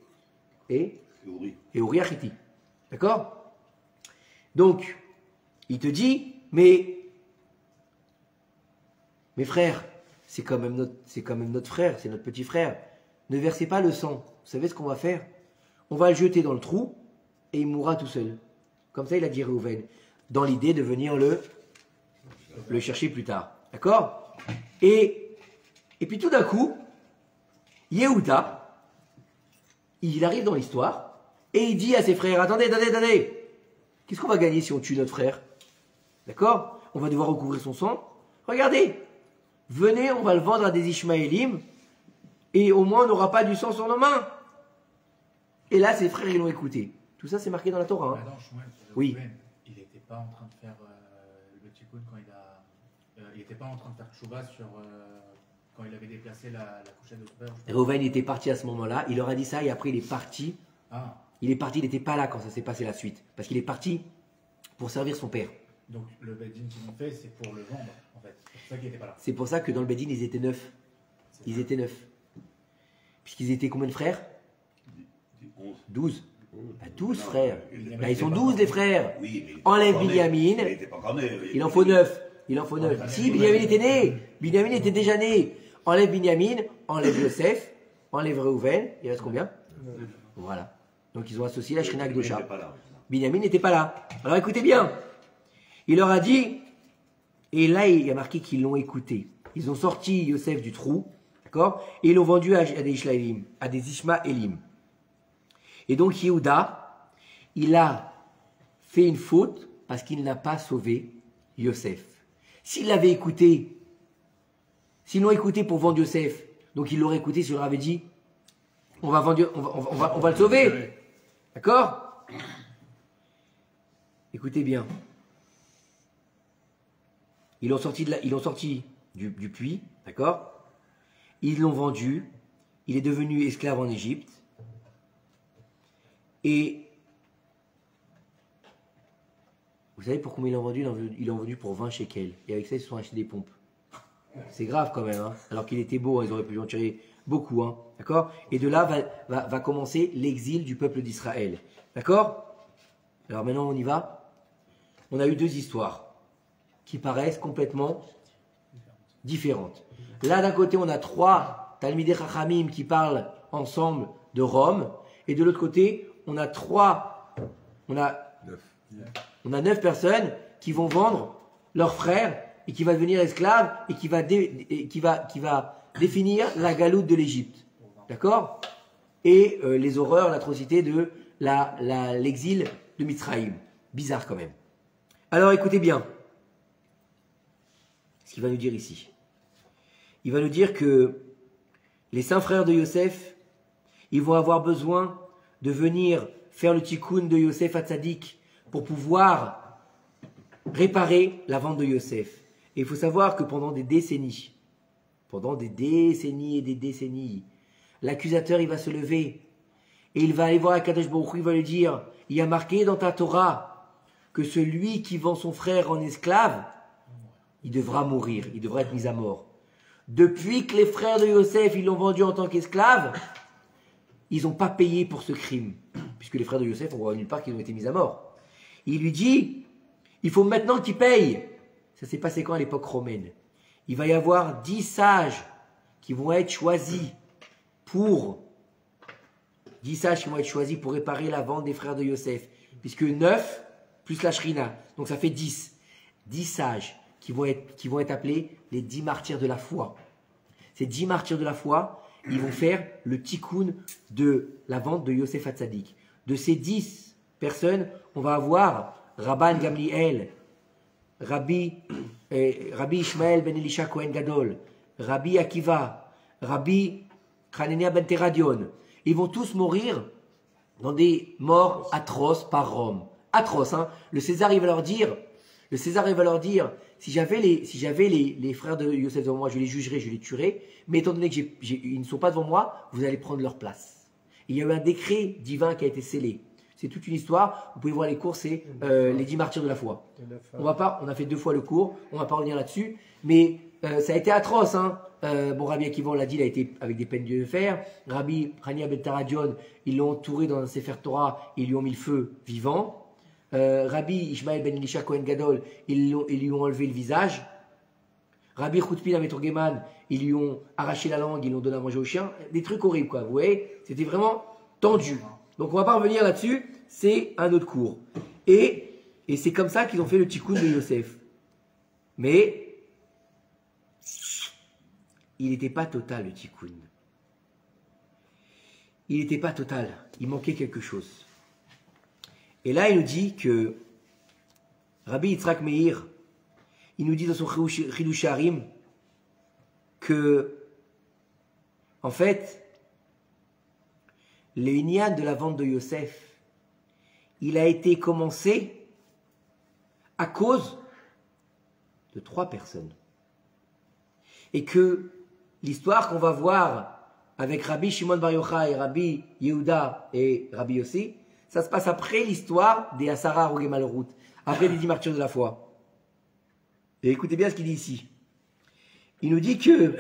Uri Achiti. D'accord? Donc, il te dit, mais mes frères, c'est quand même notre frère, c'est notre petit frère. Ne versez pas le sang. Vous savez ce qu'on va faire? On va le jeter dans le trou et il mourra tout seul. Comme ça, il a dit Reuven, dans l'idée de venir le chercher plus tard. D'accord? Et puis tout d'un coup, Yehuda, il arrive dans l'histoire et il dit à ses frères, attendez, qu'est-ce qu'on va gagner si on tue notre frère? D'accord? On va devoir recouvrir son sang. Regardez, venez, on va le vendre à des Ishmaélim et au moins on n'aura pas du sang sur nos mains. Et là, ses frères, ils l'ont écouté. Tout ça, c'est marqué dans la Torah. Hein. Oui.
Il n'était pas en train de faire le tikkun quand il n'était pas en train de faire tchouva sur quand il avait déplacé la couchette de son père.
Reuven était parti à ce moment-là. Il leur a dit ça et après, il est parti.
Ah.
Il est parti, il n'était pas là quand ça s'est passé la suite. Parce qu'il est parti pour servir son père.
Donc, le Bedin qu'ils ont fait, c'est pour le vendre, en fait. C'est pour ça qu'il n'était pas là.
C'est pour ça que dans le Bedin, ils étaient 9. Ils étaient 9. Puisqu'ils étaient combien de frères? 12. 12 frères. Là, ils sont 12 les frères. Enlève Binyamin. Il en faut 9. Si, Binyamin était né. Binyamin était déjà né. Enlève Binyamin, enlève Yosef, enlève Reuven. Il reste combien? Voilà. Donc ils ont associé la Shrina Gdosha. Binyamin n'était pas là. Alors écoutez bien. Il leur a dit, et là il y a marqué qu'ils l'ont écouté. Ils ont sorti Yosef du trou, d'accord? Et ils l'ont vendu à des Ishmaélim, Et donc Yehuda, il a fait une faute parce qu'il n'a pas sauvé Yosef. S'il l'avait écouté, s'ils l'ont écouté pour vendre Yosef, donc il l'aurait écouté s'il leur avait dit, on va le sauver. D'accord? Écoutez bien. Ils l'ont sorti du puits, d'accord? Ils l'ont vendu. Il est devenu esclave en Égypte. Et vous savez pour combien ils l'ont vendu? Ils l'ont vendu pour 20 shekels. Et avec ça, ils se sont achetés des pompes. C'est grave quand même. Hein. Alors qu'il était beau, ils auraient pu en tirer beaucoup. Hein. D'accord? Et de là va commencer l'exil du peuple d'Israël. D'accord? Alors maintenant, on y va. On a eu 2 histoires qui paraissent complètement différentes. Là, d'un côté, on a 3 Talmidei Chachamim qui parlent ensemble de Rome. Et de l'autre côté, on a 9 personnes qui vont vendre leur frère et qui va devenir esclave et qui va définir la galoute de l'Égypte. D'accord? Et les horreurs, l'atrocité de l'exil de Mitzraïm. Bizarre quand même. Alors écoutez bien ce qu'il va nous dire ici. Il va nous dire que les 5 frères de Yosef, ils vont avoir besoin de venir faire le tikkun de Yosef Hatzadik pour pouvoir réparer la vente de Yosef. Et il faut savoir que pendant des décennies et des décennies, l'accusateur, il va se lever et il va aller voir Akadosh Baruch Hu, il va lui dire, il y a marqué dans ta Torah que celui qui vend son frère en esclave, il devra mourir, il devra être mis à mort. Depuis que les frères de Yosef, ils l'ont vendu en tant qu'esclave, ils n'ont pas payé pour ce crime, puisque les frères de Yosef, on voit nulle part qu'ils ont été mis à mort. Il lui dit, il faut maintenant qu'ils payent. Ça s'est passé quand à l'époque romaine? Il va y avoir 10 sages qui vont être choisis pour réparer la vente des frères de Yosef, puisque 9 plus la shrina, donc ça fait 10. 10 sages qui vont être appelés les 10 martyrs de la foi. Ces 10 martyrs de la foi, ils vont faire le tikkun de la vente de Yosef Hatzadik. De ces 10 personnes, on va avoir Rabban Gamliel, Rabbi Ishmael ben Elisha Kohen Gadol, Rabbi Akiva, Rabbi Hanania ben Teradion. Ils vont tous mourir dans des morts atroces par Rome. Atroces, hein. Le César, il va leur dire, si j'avais les frères de Yosef devant moi, je les jugerais, je les tuerais, mais étant donné qu'ils ne sont pas devant moi, vous allez prendre leur place. Il y a eu un décret divin qui a été scellé. C'est toute une histoire. Vous pouvez voir les cours, c'est les 10 martyrs de la foi. On a fait 2 fois le cours, on ne va pas revenir là-dessus, mais ça a été atroce. Hein. Rabbi Akiva, on l'a dit, il a été avec des peines de fer. Rabbi Hanania ben Teradion, ils l'ont entouré dans un Sefer Torah, ils lui ont mis le feu vivant. Rabbi Ishmael ben Elisha Kohen Gadol, ils lui ont enlevé le visage. Rabbi Chutpin Ameturgeman, ils lui ont arraché la langue, ils l'ont donné à manger aux chiens. Des trucs horribles, quoi. Vous voyez, c'était vraiment tendu. Donc on va pas revenir là-dessus, c'est un autre cours. Et c'est comme ça qu'ils ont fait le tikkun de Yosef. Mais il n'était pas total le tikkun. Il n'était pas total. Il manquait quelque chose. Et là, il nous dit que Rabbi Yitzhak Meir, il nous dit dans son Chidush Harim que, en fait, le Inyan de la vente de Yosef, il a été commencé à cause de 3 personnes. Et que l'histoire qu'on va voir avec Rabbi Shimon Bar Yochai, Rabbi Yehuda et Rabbi Yossi, ça se passe après l'histoire des Asara Harogei Malchut, après les 10 martyrs de la foi. Et écoutez bien ce qu'il dit ici. Il nous dit que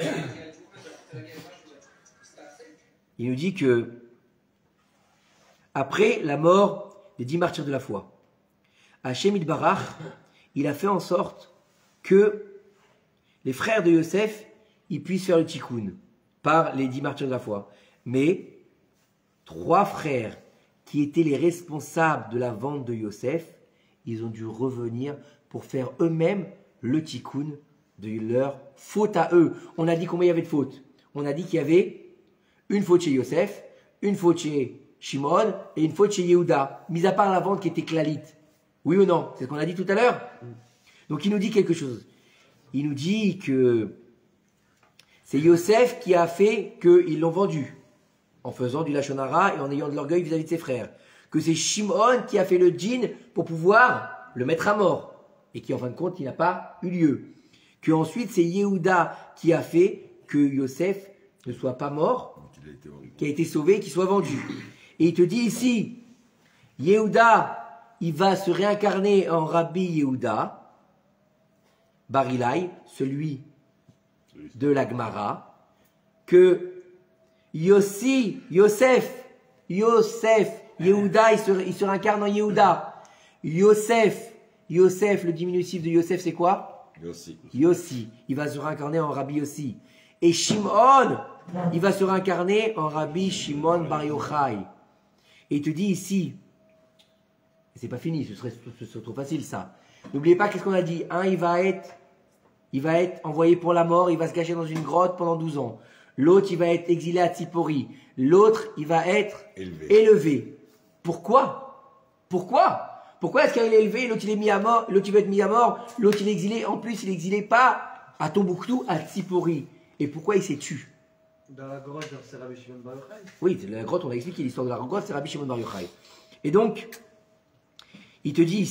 après la mort des 10 martyrs de la foi, Hashem Yitbarach, il a fait en sorte que les frères de Yosef, ils puissent faire le tikkun par les 10 martyrs de la foi. Mais 3 frères qui étaient les responsables de la vente de Yosef, ils ont dû revenir pour faire eux-mêmes le tikkun de leur faute à eux. On a dit combien il y avait de fautes? On a dit qu'il y avait une faute chez Yosef, une faute chez Shimon et une faute chez Yehuda, mis à part la vente qui était clalite. Oui ou non? C'est ce qu'on a dit tout à l'heure. Donc il nous dit quelque chose. Il nous dit que c'est Yosef qui a fait qu'ils l'ont vendu, en faisant du lachon hara et en ayant de l'orgueil vis-à-vis de ses frères. Que c'est Shimon qui a fait le djinn pour pouvoir le mettre à mort, et qui en fin de compte, il n'a pas eu lieu. Que ensuite c'est Yehuda qui a fait que Yosef ne soit pas mort, qui a été sauvé, qu'il soit vendu. Et il te dit ici, Yehuda, il va se réincarner en Rabbi Yehuda, Barilai, celui de la Gemara, que Yosef, Yehuda, il se réincarne en Yehuda. Yosef, le diminutif de Yosef, c'est quoi? Yossi. Il va se réincarner en Rabbi Yossi. Et Shimon, il va se réincarner en Rabbi Shimon Bar Yochai. Et il te dit ici, c'est pas fini, ce serait trop facile ça. N'oubliez pas qu'est-ce qu'on a dit. Un, il va être envoyé pour la mort, il va se cacher dans une grotte pendant 12 ans. L'autre, il va être exilé à Tzipori. L'autre, il va être élevé. Pourquoi est-ce qu'il est élevé, l'autre il est mis à mort, l'autre il va être mis à mort, l'autre il est exilé, en plus il est exilé pas à Tombouctou, à Tzipori. Et pourquoi il s'est tué?
Dans la grotte, c'est Rabbi Shimon Bar Yochai.
Oui, la grotte, on a expliqué l'histoire de la grotte, c'est Rabbi Shimon Bar Yochai. Et donc, il te dit ici,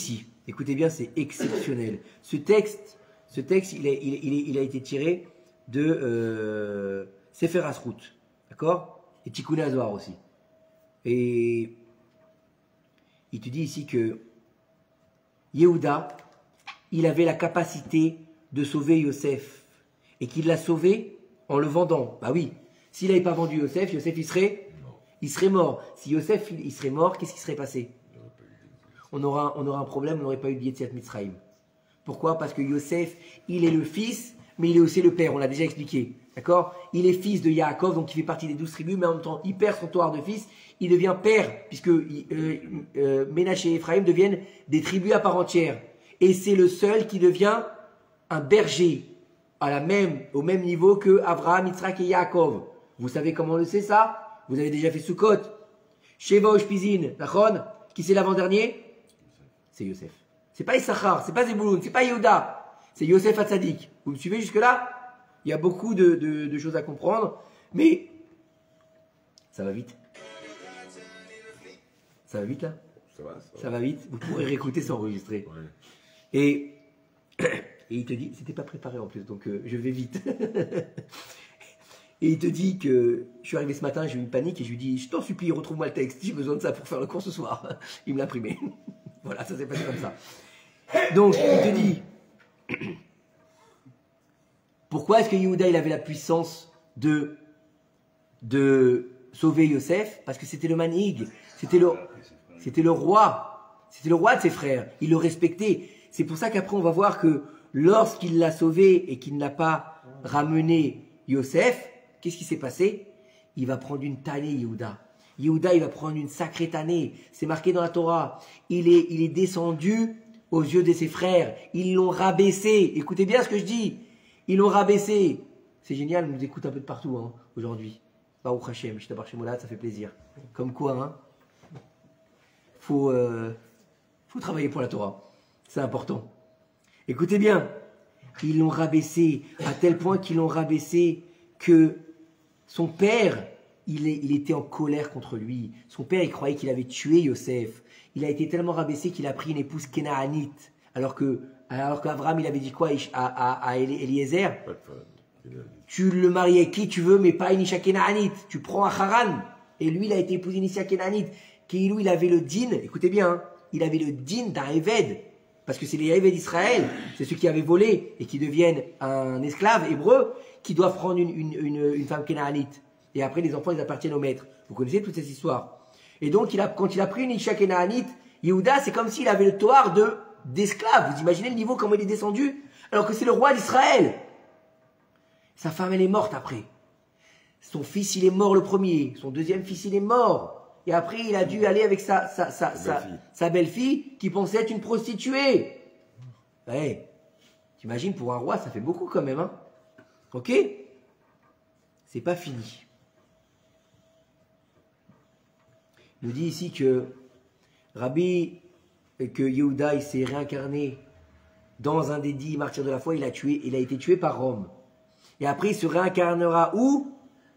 Écoutez bien, c'est exceptionnel. Ce texte il a été tiré de Sefer Asrout, d'accord? Et Tikkun Azohar aussi. Et il te dit ici que Yehuda, il avait la capacité de sauver Yosef et qu'il l'a sauvé en le vendant. Bah oui, s'il n'avait pas vendu Yosef, il serait mort. Si Yosef il serait mort, qu'est-ce qui serait passé? On aura un problème, on n'aurait pas eu de Yetziat Mitzrayim. Pourquoi? Parce que Yosef, il est le fils, mais il est aussi le père, on l'a déjà expliqué. D'accord? Il est fils de Yaakov, donc il fait partie des 12 tribus, mais en même temps, il perd son toit de fils, il devient père, puisque Ménaché et Ephraïm deviennent des tribus à part entière. Et c'est le seul qui devient un berger, au même niveau que Abraham, Yitzhak et Yaakov. Vous savez comment on le sait ça? Vous avez déjà fait Sukkot. Sheva Oshpizin, Nachon, qui c'est l'avant-dernier? C'est Yosef. C'est pas Issachar, c'est pas Zebulun, c'est pas Yehuda, c'est Yosef Hatzadik. Vous me suivez jusque-là? Il y a beaucoup de choses à comprendre, mais ça va vite. Ça va vite là? Ça va vite. Vous pourrez réécouter sans enregistrer. Ouais. Et il te dit, c'était pas préparé en plus, donc je vais vite. Et il te dit que je suis arrivé ce matin, j'ai eu une panique et je lui dis, je t'en supplie, retrouve-moi le texte, j'ai besoin de ça pour faire le cours ce soir. Il me l'a imprimé. Voilà, ça s'est passé comme ça. Donc, il te dit, pourquoi est-ce que Yehuda il avait la puissance de sauver Yosef? Parce que c'était le manig, c'était le roi de ses frères, il le respectait. C'est pour ça qu'après on va voir que lorsqu'il l'a sauvé et qu'il ne l'a pas ramené Yosef, qu'est-ce qui s'est passé? Il va prendre une tannée, Yehuda. Yehuda, il va prendre une sacrée tannée. C'est marqué dans la Torah. Il est descendu aux yeux de ses frères. Ils l'ont rabaissé. Écoutez bien ce que je dis. Ils l'ont rabaissé. C'est génial, on nous écoute un peu de partout hein, aujourd'hui. Baruch Hashem, Shtabar Shemolad, ça fait plaisir. Comme quoi, hein, faut travailler pour la Torah. C'est important. Écoutez bien. Ils l'ont rabaissé à tel point qu'ils l'ont rabaissé que son père, il était en colère contre lui. Son père, il croyait qu'il avait tué Yosef. Il a été tellement rabaissé qu'il a pris une épouse kénaanite. Alors qu'Abraham, il avait dit quoi à Eliezer? Tu le maries avec qui tu veux, mais pas une Isha kénaanite. Tu prends un Haran. Et lui, il a été épousé une Isha kénaanite. Kéilou, il avait le din, écoutez bien, hein, il avait le din d'un Eved. Parce que c'est les Eved d'Israël, c'est ceux qui avaient volé et qui deviennent un esclave hébreu qui doivent prendre une femme kénaanite. Et après, les enfants, ils appartiennent au maître. Vous connaissez toute cette histoire. Et donc, quand il a pris une Isha kénaanite, Yehuda, c'est comme s'il avait le toar d'esclave. Vous imaginez le niveau, comment il est descendu? Alors que c'est le roi d'Israël. Sa femme, elle est morte après. Son fils, il est mort le premier. Son deuxième fils, il est mort. Et après, il a dû aller avec sa belle-fille qui pensait être une prostituée. Ouais. T'imagines, pour un roi, ça fait beaucoup quand même. Hein, ok? C'est pas fini. Il nous dit ici que Yehuda, il s'est réincarné dans un des 10 martyrs de la foi. Il a été tué par Rome. Et après, il se réincarnera où?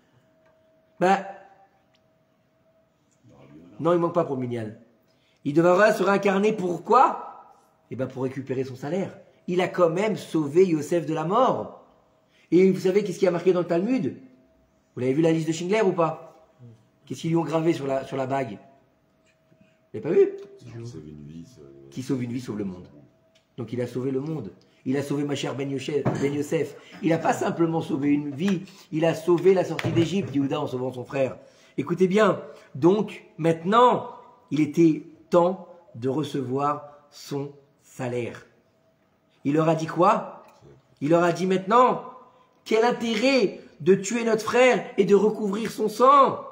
Non, il ne manque pas pour Minyan. Il devra se réincarner pour quoi? Pour récupérer son salaire. Il a quand même sauvé Yosef de la mort. Et vous savez qu'est-ce qui a marqué dans le Talmud? Vous l'avez vu la liste de Schindler ou pas? Qu'est-ce qu'ils lui ont gravé sur la bague? Vous l'avez pas vu? Qui sauve une vie, sauve le monde. Donc il a sauvé le monde. Il a sauvé ma chère Ben Yosef. Il n'a pas simplement sauvé une vie, il a sauvé la sortie d'Égypte, Yehuda, en sauvant son frère. Écoutez bien, donc maintenant, il était temps de recevoir son salaire. Il leur a dit quoi? Il leur a dit maintenant, quel intérêt de tuer notre frère et de recouvrir son sang?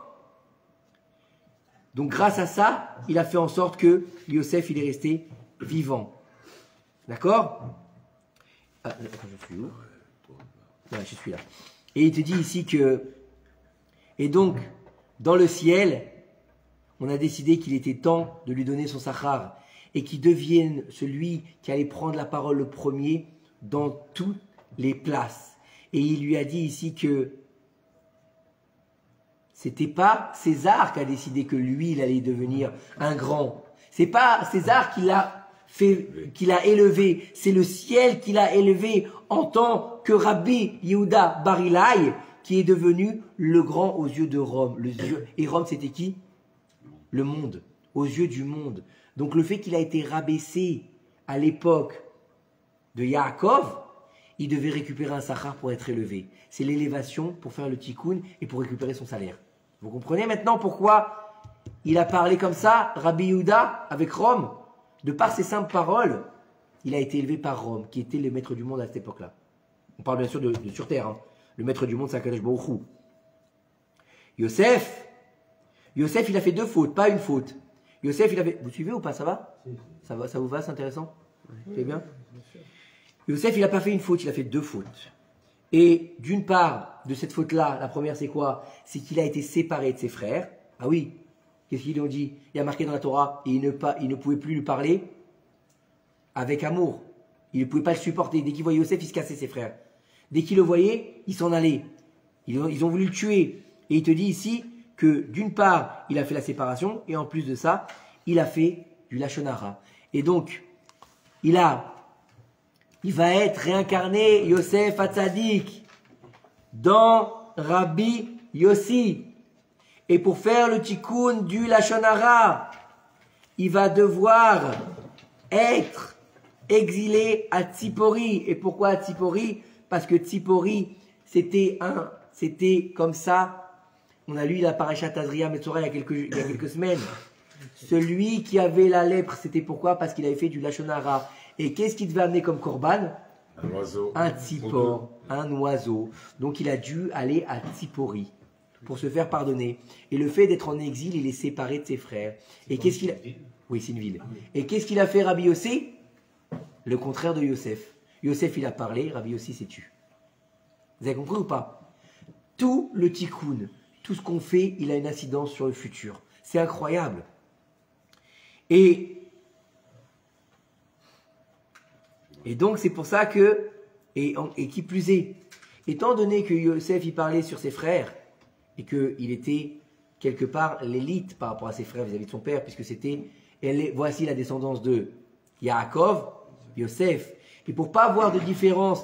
Donc grâce à ça, il a fait en sorte que Yosef, il est resté vivant. D'accord? Je suis où? Ouais, je suis là. Et il te dit ici que... Et donc, dans le ciel, on a décidé qu'il était temps de lui donner son sachar et qu'il devienne celui qui allait prendre la parole le premier dans toutes les places. Et il lui a dit ici que c'était pas César qui a décidé que lui, il allait devenir un grand. C'est pas César qui l'a qu'il a élevé, c'est le ciel qu'il a élevé en tant que Rabbi Yehuda Bar Ilai, qui est devenu le grand aux yeux de Rome. Et Rome, c'était qui? Le monde, aux yeux du monde. Donc le fait qu'il a été rabaissé à l'époque de Yaakov, il devait récupérer un sachar pour être élevé. C'est l'élévation pour faire le tikkun et pour récupérer son salaire. Vous comprenez maintenant pourquoi il a parlé comme ça, Rabbi Yehuda, avec Rome? De par ses simples paroles, il a été élevé par Rome, qui était le maître du monde à cette époque-là. On parle bien sûr de sur terre. Hein. Le maître du monde, c'est Akadosh Baruch Hu. Yosef, il a fait 2 fautes, pas une faute. Yosef, il avait... Vous suivez ou pas? Ça va? Ça va, ça vous va? C'est intéressant? C'est bien? Yosef, il n'a pas fait une faute, il a fait 2 fautes. Et d'une part, de cette faute-là, la première, c'est quoi? C'est qu'il a été séparé de ses frères. Ah oui, qu'est-ce qu'ils ont dit? Il y a marqué dans la Torah, il ne pouvait plus lui parler avec amour. Il ne pouvait pas le supporter. Dès qu'il voyait Yosef, il se cassait ses frères. Dès qu'il le voyait, il s'en allait. Ils ont voulu le tuer. Et il te dit ici que d'une part, il a fait la séparation, et en plus de ça, il a fait du Lachon Hara. Et donc, il va être réincarné, Yosef Hatzadik, dans Rabbi Yossi. Et pour faire le tikkun du Lachon Hara, il va devoir être exilé à Tzipori. Et pourquoi à Tzipori? Parce que Tzipori, c'était comme ça. On a lu la parashat Tazria Metzora il y a quelques semaines. Celui qui avait la lèpre, c'était pourquoi? Parce qu'il avait fait du Lachon Hara. Et qu'est-ce qu'il devait amener comme korban?
Un oiseau.
Un tzipor, un oiseau. Donc il a dû aller à Tzipori pour se faire pardonner. Et le fait d'être en exil, il est séparé de ses frères. Et qu'est-ce qu'il a... Oui, c'est une ville. Et qu'est-ce qu'il a fait Rabbi Yossi? Le contraire de Yosef. Yosef, il a parlé, Rabbi Yossi s'est tu. Vous avez compris ou pas? Tout le tikkun, tout ce qu'on fait, il a une incidence sur le futur. C'est incroyable. Et donc, c'est pour ça que, et qui plus est, étant donné que Yosef, il parlait sur ses frères, et qu'il était quelque part l'élite par rapport à ses frères vis-à-vis de son père, puisque voici la descendance de Yaakov, Yosef. Et pour pas avoir de différence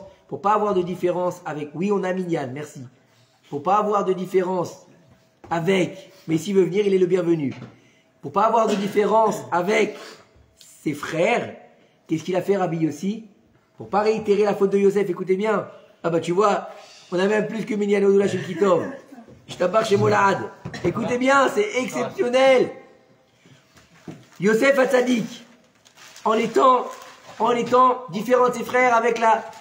avec, oui, on a Minyan, merci. Pour pas avoir de différence avec, mais s'il veut venir, il est le bienvenu. Pour pas avoir de différence avec ses frères, qu'est-ce qu'il a fait Rabbi Yossi? Pour pas réitérer la faute de Yosef, écoutez bien. Ah bah tu vois, on a même plus que Minyan Odoula chez Kitov. Je t'abbarre chez Molad. Écoutez bien, c'est exceptionnel. Yosef Hatzadik, en étant différent de ses frères avec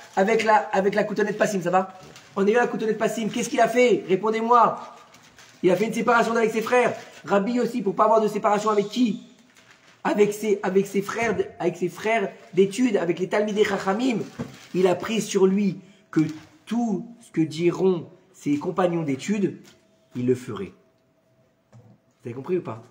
la coutonnette Passim, ça va? En ayant la coutonnette Passim, qu'est-ce qu'il a fait? Répondez-moi. Il a fait une séparation avec ses frères. Rabbi Yossi, pour pas avoir de séparation avec qui? Avec ses frères d'études, avec les Talmidei Chachamim. Il a pris sur lui que tout ce que diront ses compagnons d'études, il le ferait. Vous avez compris ou pas?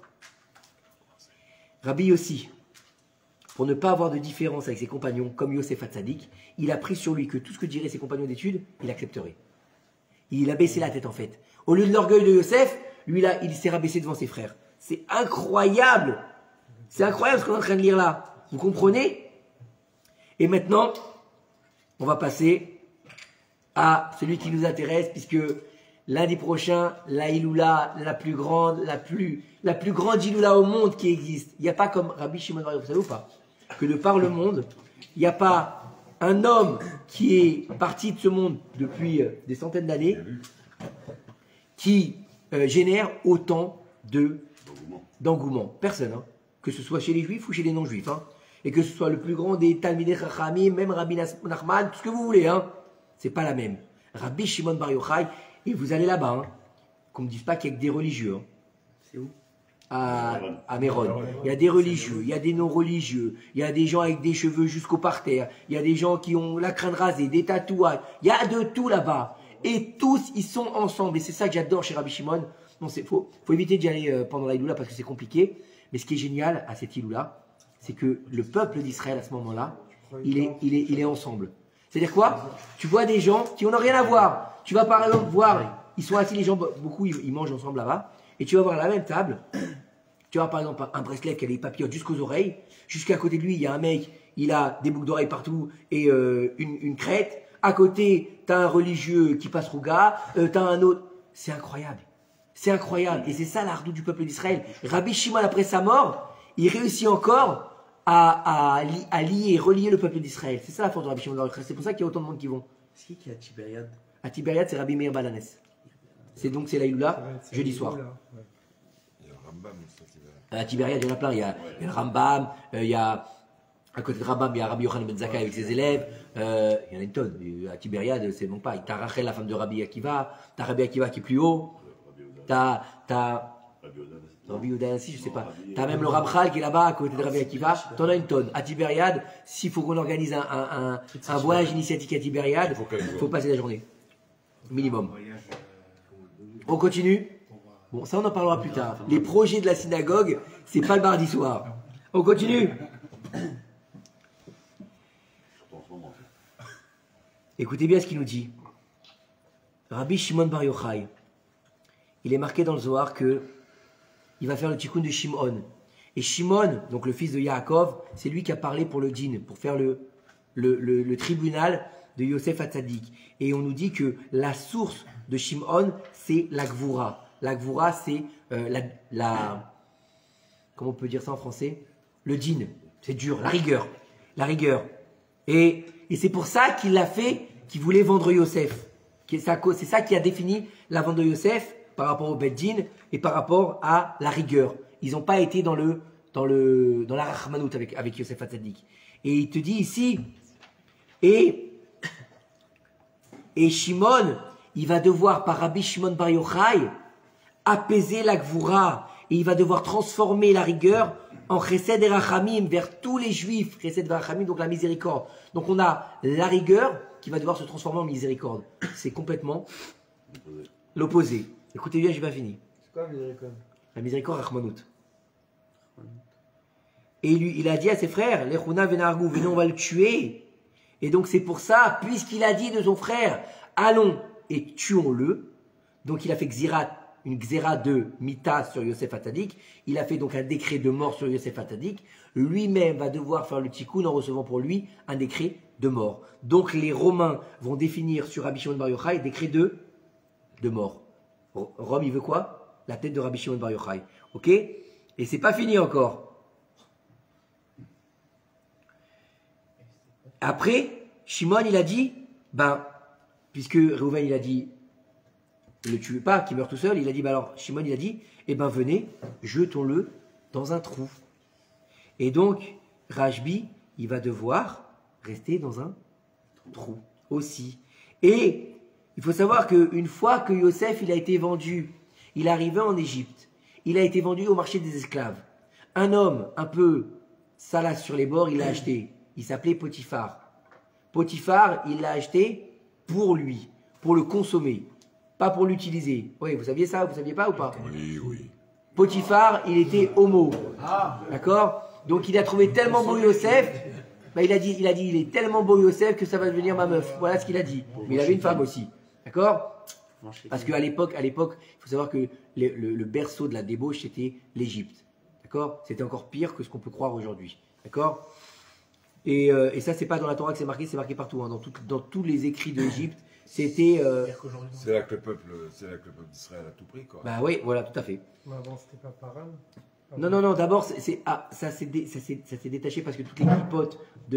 Rabbi Yossi, pour ne pas avoir de différence avec ses compagnons, comme Yosef Hatzadik, il a pris sur lui que tout ce que diraient ses compagnons d'études, il accepterait. Il a baissé la tête en fait. Au lieu de l'orgueil de Yosef, lui là, il s'est rabaissé devant ses frères. C'est incroyable. C'est incroyable ce qu'on est en train de lire là. Vous comprenez? Et maintenant, on va passer à celui qui nous intéresse, puisque lundi prochain, la Iloula, la plus grande Iloula au monde qui existe. Il n'y a pas comme Rabbi Shimon Bar Yochai, vous savez ou pas? Que de par le monde, il n'y a pas un homme qui est parti de ce monde depuis des centaines d'années qui génère autant d'engouement. Personne, hein. Que ce soit chez les juifs ou chez les non-juifs. Hein. Et que ce soit le plus grand des Talmidei Chachamim, même Rabbi Nachman, tout ce que vous voulez. Hein. C'est pas la même. Rabbi Shimon Bar Yochai, et vous allez là-bas, hein. Qu'on ne me dise pas qu'il y a que des religieux. Hein.
C'est où?
À Méron. Il y a des religieux, il y a des non-religieux, il y a des gens avec des cheveux jusqu'au parterre, il y a des gens qui ont la crâne rasée, des tatouages, il y a de tout là-bas. Et tous, ils sont ensemble. Et c'est ça que j'adore chez Rabbi Shimon. Non, faut éviter d'y aller pendant la Iloula parce que c'est compliqué. Mais ce qui est génial à cette Iloula, c'est que le peuple d'Israël à ce moment-là, il est ensemble. C'est-à-dire quoi? Tu vois des gens qui n'ont rien à voir. Tu vas par exemple voir, ils sont assis, les gens, beaucoup, ils mangent ensemble là-bas. Et tu vas voir à la même table, Tu vois, par exemple, un Breslev qui a des papillotes jusqu'aux oreilles, jusqu'à côté de lui, il y a un mec, il a des boucles d'oreilles partout et une crête. À côté, tu as un religieux qui passe rouga, tu as un autre. C'est incroyable. C'est incroyable. Et c'est ça l'ardou du peuple d'Israël. Rabbi Shimon, après sa mort, il réussit encore à lier et relier le peuple d'Israël. C'est ça la force de Rabbi Shimon. C'est pour ça qu'il y a autant de monde qui vont.
C'est qui est à Tibériade?
À Tibériade, c'est Rabbi Meir Balanès. C'est la Iloula, jeudi soir.
Il y a le Rambam aussi.
À Tibériade, il y en a plein. Il y a le Rambam, il y a à côté de Rambam, il y a Rabbi Yochanan ben Zakkai avec ses élèves. Il y en a une tonne. À Tibériade, c'est bon pas. T'as Rachel, la femme de Rabbi Akiva. T'as Rabbi Akiva qui est plus haut. T'as Rabbi Yehuda aussi, je sais pas. T'as même le Ramchal qui est là-bas à côté de Rabbi Akiva. T'en as une tonne. À Tibériade, s'il faut qu'on organise un voyage initiatique à Tibériade, il faut passer la journée. Minimum. On continue. Bon, ça on en parlera plus tard. Les projets de la synagogue, c'est pas le mardi soir. On continue. Écoutez bien ce qu'il nous dit. Rabbi Shimon Bar Yochai, il est marqué dans le Zohar que il va faire le tikkun de Shimon. Et Shimon, donc le fils de Yaakov, c'est lui qui a parlé pour le din, pour faire le tribunal de Yosef Hatzadik. Et on nous dit que la source de Shimon, c'est la Gvura. La Gvura, c'est comment on peut dire ça en français? Le din. C'est dur, la rigueur. La rigueur. Et c'est pour ça qu'il l'a fait, qu'il voulait vendre Yosef. C'est ça qui a défini la vente de Yosef par rapport au Beddin et par rapport à la rigueur. Ils n'ont pas été dans la Rachmanout avec Yosef Hatzadik. Et il te dit ici, et Shimon, il va devoir, par Rabbi Shimon Bar Yochai, apaiser la Gvura. Et il va devoir transformer la rigueur en Chesed et Rachamim vers tous les juifs. Chesed et Rachamim, donc la miséricorde. Donc on a la rigueur qui va devoir se transformer en miséricorde. C'est complètement l'opposé. Écoutez bien, j'ai pas fini.
C'est quoi la miséricorde?
La miséricorde Rachmanout. Et il a dit à ses frères, Lechuna venargou, venez, on va le tuer. Et donc c'est pour ça, puisqu'il a dit de son frère, allons et tuons-le. Donc il a fait une xéra de mita sur Yosef Hatzadik. Il a fait donc un décret de mort sur Yosef Hatzadik. Lui-même va devoir faire le tikkun en recevant pour lui un décret de mort. Donc les Romains vont définir sur Rabbi Shimon Bar Yochai décret de mort. Rome, il veut quoi? La tête de Rabbi Shimon Bar Yochai. Ok? Et c'est pas fini encore. Après, Shimon, il a dit, puisque Reuven, il a dit, ne le tuez pas, qu'il meurt tout seul, il a dit, alors, Shimon, il a dit, venez, jetons-le dans un trou. Et donc, Rajbi, il va devoir rester dans un trou aussi. Et il faut savoir qu'une fois que Yosef, il a été vendu, il est arrivé en Égypte, il a été vendu au marché des esclaves. Un homme un peu salace sur les bords, il l'a acheté. Il s'appelait Potiphar. Potiphar, il l'a acheté pour lui, pour le consommer, pas pour l'utiliser. Oui, vous saviez ça, vous saviez pas ou pas?
Oui, oui.
Potiphar, il était homo. D'accord? Donc il a trouvé tellement beau Yosef, il a dit, il est tellement beau Yosef que ça va devenir ma meuf. Voilà ce qu'il a dit. Mais il avait une femme aussi. D'accord? Parce qu'à l'époque, il faut savoir que le berceau de la débauche, c'était l'Égypte. D'accord? C'était encore pire que ce qu'on peut croire aujourd'hui. D'accord? Et ça, c'est pas dans la Torah que c'est marqué partout. Hein. Dans tous les écrits de l'Égypte, c'était.
C'est là que le peuple d'Israël a tout pris, quoi.
Bah oui, voilà, tout à fait.
Mais avant, c'était pas pareil.
Non. D'abord, ça s'est détaché parce que toutes les clipotes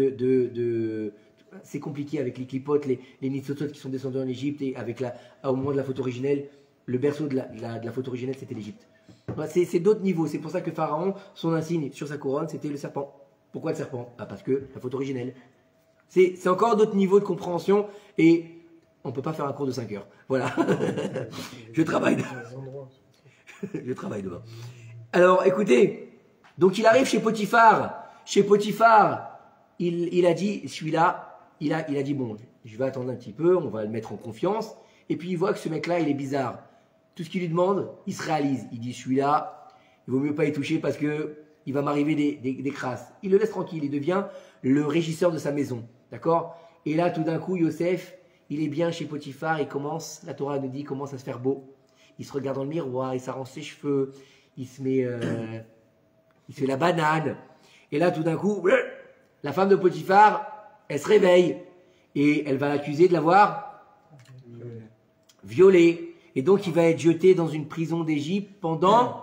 c'est compliqué avec les clipotes, les nitzotzot qui sont descendus en Égypte et au moment de la photo originelle, le berceau de la photo originelle, c'était l'Égypte. C'est d'autres niveaux. C'est pour ça que Pharaon, son insigne sur sa couronne, c'était le serpent. Pourquoi le serpent? Parce que la photo originelle. C'est encore d'autres niveaux de compréhension et on ne peut pas faire un cours de 5 heures. Voilà. Je travaille demain. Alors, écoutez. Donc, il arrive chez Potiphar. Chez Potiphar, il a dit, celui-là, il a dit, bon, je vais attendre un petit peu, on va le mettre en confiance. Et puis, il voit que ce mec-là, il est bizarre. Tout ce qu'il lui demande, il se réalise. Il dit, celui-là, il vaut mieux pas y toucher parce que il va m'arriver des crasses. Il le laisse tranquille, il devient le régisseur de sa maison. D'accord? Et là, tout d'un coup, Yosef, il est bien chez Potiphar, la Torah nous dit, il commence à se faire beau. Il se regarde dans le miroir, il s'arrange ses cheveux, il se met Il se fait la banane. Et là, tout d'un coup, la femme de Potiphar, elle se réveille. Et elle va l'accuser de l'avoir violé. Et donc, il va être jeté dans une prison d'Égypte pendant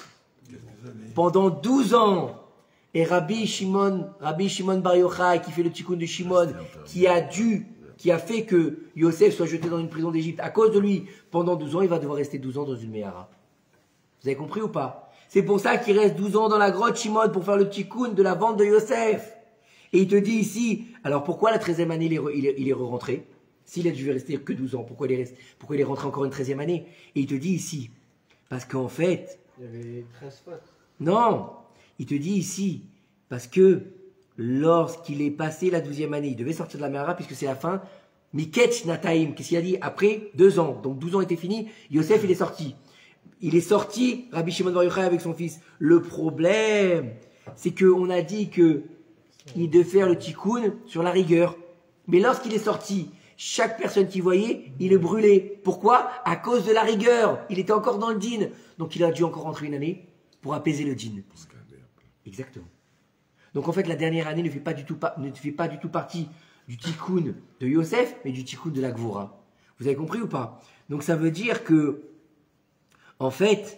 12 ans. Et Rabbi Shimon Bar Yochai, qui fait le tikkun de Shimon, qui a fait que Yosef soit jeté dans une prison d'Égypte, à cause de lui, pendant 12 ans, il va devoir rester 12 ans dans une Méhara. Vous avez compris ou pas? C'est pour ça qu'il reste 12 ans dans la grotte Shimon pour faire le tikkun de la vente de Yosef. Et il te dit ici, alors pourquoi la 13e année il est rentré? S'il a dû rester que 12 ans, pourquoi il est rentré encore une 13e année? Et il te dit ici, parce qu'en fait...
Il y avait 13 fautes.
Non, il te dit ici, parce que lorsqu'il est passé la 12e année, il devait sortir de la Méhara puisque c'est la fin. Miketch Nataim, qu'est-ce qu'il a dit? Après 2 ans, donc 12 ans étaient finis, Yosef il est sorti. Il est sorti, Rabbi Shimon Bar Yochai avec son fils. Le problème, c'est qu'on a dit que il devait faire le tikkun sur la rigueur. Mais lorsqu'il est sorti, chaque personne qui voyait, il est brûlé. Pourquoi? À cause de la rigueur. Il était encore dans le din. Donc il a dû encore rentrer une année pour apaiser le din. Exactement. Donc en fait, la dernière année ne fait pas du tout partie du tikkun de Yosef, mais du tikkun de la Gvura. Vous avez compris ou pas? Donc ça veut dire que, en fait,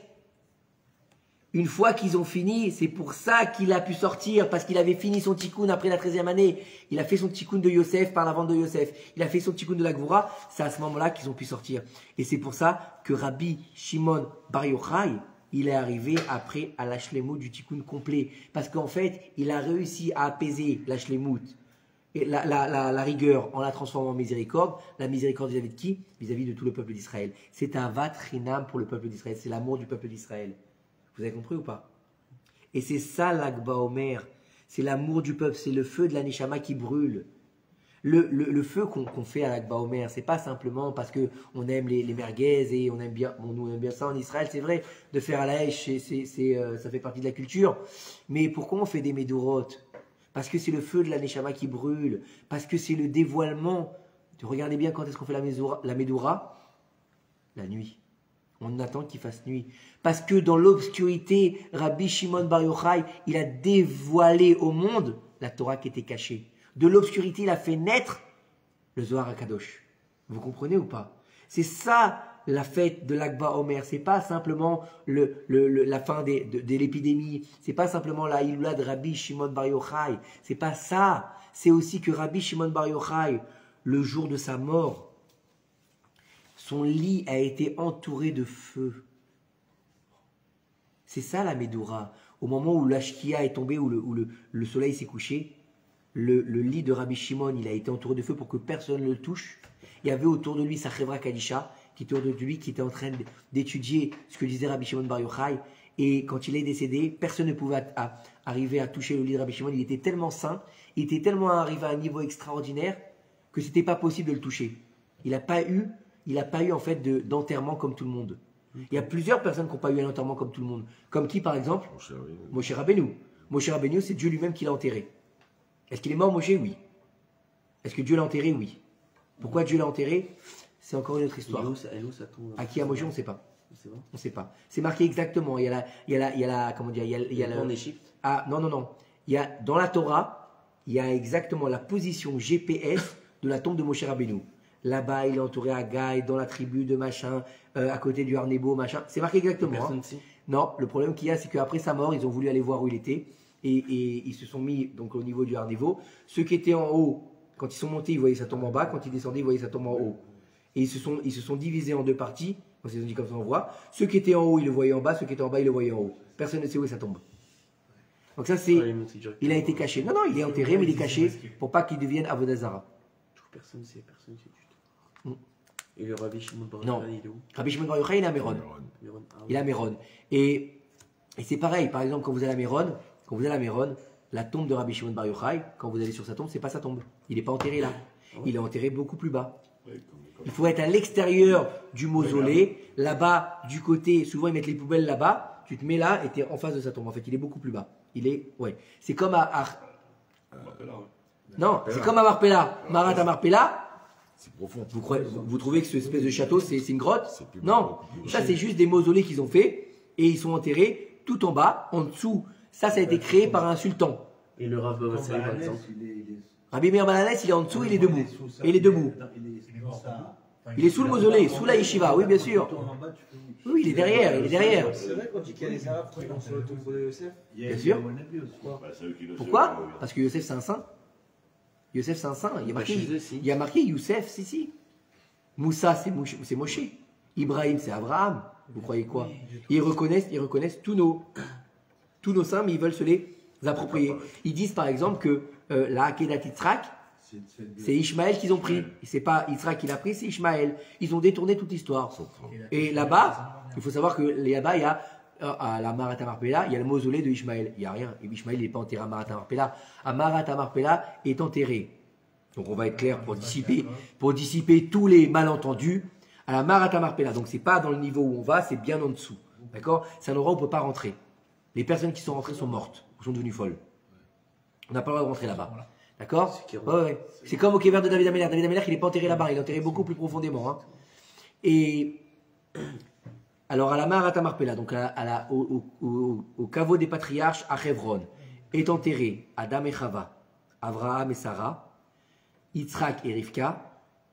une fois qu'ils ont fini, c'est pour ça qu'il a pu sortir, parce qu'il avait fini son tikkun après la 13e année. Il a fait son tikkun de Yosef par la vente de Yosef. Il a fait son tikkun de la Gvura. C'est à ce moment-là qu'ils ont pu sortir. Et c'est pour ça que Rabbi Shimon Bar Yochai, il est arrivé après à la shlemut du tikkun complet. Parce qu'en fait, il a réussi à apaiser la shlemut, et la rigueur, en la transformant en miséricorde. La miséricorde vis-à-vis de qui? Vis-à-vis de tout le peuple d'Israël. C'est un vat rinam pour le peuple d'Israël. C'est l'amour du peuple d'Israël. Vous avez compris ou pas? Et c'est ça l'Akba Omer. C'est l'amour du peuple. C'est le feu de la Neshama qui brûle. Le feu qu'on fait à l'Akba Omer, c'est pas simplement parce qu'on aime les merguez et on aime bien, nous on aime bien ça en Israël, c'est vrai, de faire à la hache, ça fait partie de la culture. Mais pourquoi on fait des médourot? Parce que c'est le feu de la Neshama qui brûle. Parce que c'est le dévoilement. Regardez bien quand est-ce qu'on fait la Médoura? La nuit. On attend qu'il fasse nuit. Parce que dans l'obscurité, Rabbi Shimon Bar Yochai, il a dévoilé au monde la Torah qui était cachée. De l'obscurité, il a fait naître le Zohar HaKadosh. Vous comprenez ou pas? C'est ça la fête de l'Akba Omer. C'est pas simplement la fin de l'épidémie. C'est pas simplement la Hiloula de Rabbi Shimon Bar Yochai. C'est pas ça. C'est aussi que Rabbi Shimon Bar Yochai, le jour de sa mort, son lit a été entouré de feu. C'est ça la Médoura. Au moment où l'Ashkia est tombée, où le soleil s'est couché, le lit de Rabbi Shimon, il a été entouré de feu pour que personne ne le touche. Il y avait autour de lui sa Chevra Kadisha, qui était autour de lui, qui était en train d'étudier ce que disait Rabbi Shimon Bar Yochai. Et quand il est décédé, personne ne pouvait arriver à toucher le lit de Rabbi Shimon. Il était tellement saint, il était tellement arrivé à un niveau extraordinaire que ce n'était pas possible de le toucher. Il n'a pas eu en fait d'enterrement comme tout le monde. Il y a plusieurs personnes qui n'ont pas eu un enterrement comme tout le monde. Comme qui, par exemple? Moshe Rabbeinu. Moshe Rabbeinu, c'est Dieu lui-même qui l'a enterré. Est-ce qu'il est mort, Moshe? Oui. Est-ce que Dieu l'a enterré? Oui. Pourquoi Dieu l'a enterré? C'est encore une autre histoire. À qui, à Moshe, on ne sait pas. On ne sait pas. C'est marqué exactement. Il y a la comment dire, il y a
en Égypte.
Ah, non. Il y a, dans la Torah, il y a exactement la position GPS de la tombe de Moshe Rabbeinu. Là-bas, il est entouré à Gaï, dans la tribu de machin, à côté du Har Nebo, machin. C'est marqué exactement. Hein. Non, le problème qu'il y a, c'est qu'après sa mort, ils ont voulu aller voir où il était. Et ils se sont mis donc au niveau du Har Nebo. Ceux qui étaient en haut, quand ils sont montés, ils voyaient sa tombe en bas. Quand ils descendaient, ils voyaient sa tombe en haut. Et ils se sont divisés en deux parties. On s'est dit comme ça, on voit. Ceux qui étaient en haut, ils le voyaient en bas. Ceux qui étaient en bas, ils le voyaient en haut. Personne ne sait où est sa tombe. Donc ça, c'est... Il a été caché. Non, il est enterré, mais il est caché pour pas qu'il devienne Avodazara.
Personne ne sait du tout. Et le Rabbi Shimon Bar
Non.
Yochai, il est où?
Rabbi Shimon Bar Yochai, il est à Méron. Il est à Méron. Et c'est pareil, par exemple, quand vous allez à Méron, la tombe de Rabbi Shimon Bar Yochai, quand vous allez sur sa tombe, c'est pas sa tombe. Il n'est pas enterré là. Il est enterré beaucoup plus bas. Il faut être à l'extérieur du mausolée, là-bas, du côté, souvent ils mettent les poubelles là-bas, tu te mets là et tu es en face de sa tombe. En fait, il est beaucoup plus bas. C'est comme Non, c'est comme à Marpella. Marat à Marpella.
C'est profond.
Vous trouvez que cette espèce de château, c'est une grotte? Non, ça c'est juste des mausolées qu'ils ont fait et ils sont enterrés tout en bas. En dessous, Ça a été créé par un sultan.
Et le Rav Baba Sali, par exemple.
Rabbi Meir Balanès, il est en dessous, il est debout. Et il est debout. Il est sous le mausolée, sous la yeshiva, oui, bien sûr. Oui, il est derrière, il est derrière.
C'est vrai qu'on dit qu'il y a les Arabes qui vont sur le tombeau de Yosef.
Bien sûr.
Bah, c'est eux qui le
Pourquoi?
savent,
Parce que Yosef, c'est un saint. Yosef, c'est un saint. Il
Bah, chez eux, si.
y a marqué Youssef, si. Moussa, c'est Moshe. Ibrahim, c'est Abraham. Vous croyez quoi? Ils reconnaissent tous nos saints, mais ils veulent se les approprier. Ils disent par exemple que la Akedat Yitzhak, c'est Ishmaël qu'ils ont pris. C'est pas Yitzhak qui l'a pris, c'est Ishmaël. Ils ont détourné toute l'histoire. Et là-bas, il faut savoir que là-bas, il y a à la Marat Marpella, il y a le mausolée de Ishmaël. Il n'y a rien. Et Ishmaël, il n'est pas enterré à Marat Marpella. À Marat Marpella est enterré. Donc on va être clair pour dissiper tous les malentendus. À la Marat Marpella. Donc c'est pas dans le niveau où on va, c'est bien en dessous. D'accord? C'est un endroit où on ne peut pas rentrer. Les personnes qui sont rentrées sont mortes, ou sont devenues folles. On n'a pas le droit de rentrer là-bas. D'accord? Ouais. C'est comme au Kéver de David Ameller. David Ameller, il n'est pas enterré là-bas, il est enterré beaucoup plus profondément. Hein. Et alors à la Marat Marpella, donc au caveau des patriarches à Hebron, est enterré Adam et Chava, Abraham et Sarah, Yitzhak et Rivka,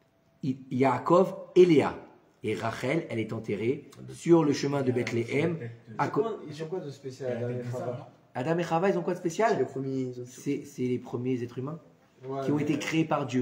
Yaakov et Léa. Et Rachel, elle est enterrée sur le chemin de Bethléem.
Ils ont quoi de spécial, Adam et Chava?
Adam et Chava, ils ont quoi de spécial?
C'est
C'est les premiers êtres humains
Ouais,
qui ont été créés par Dieu.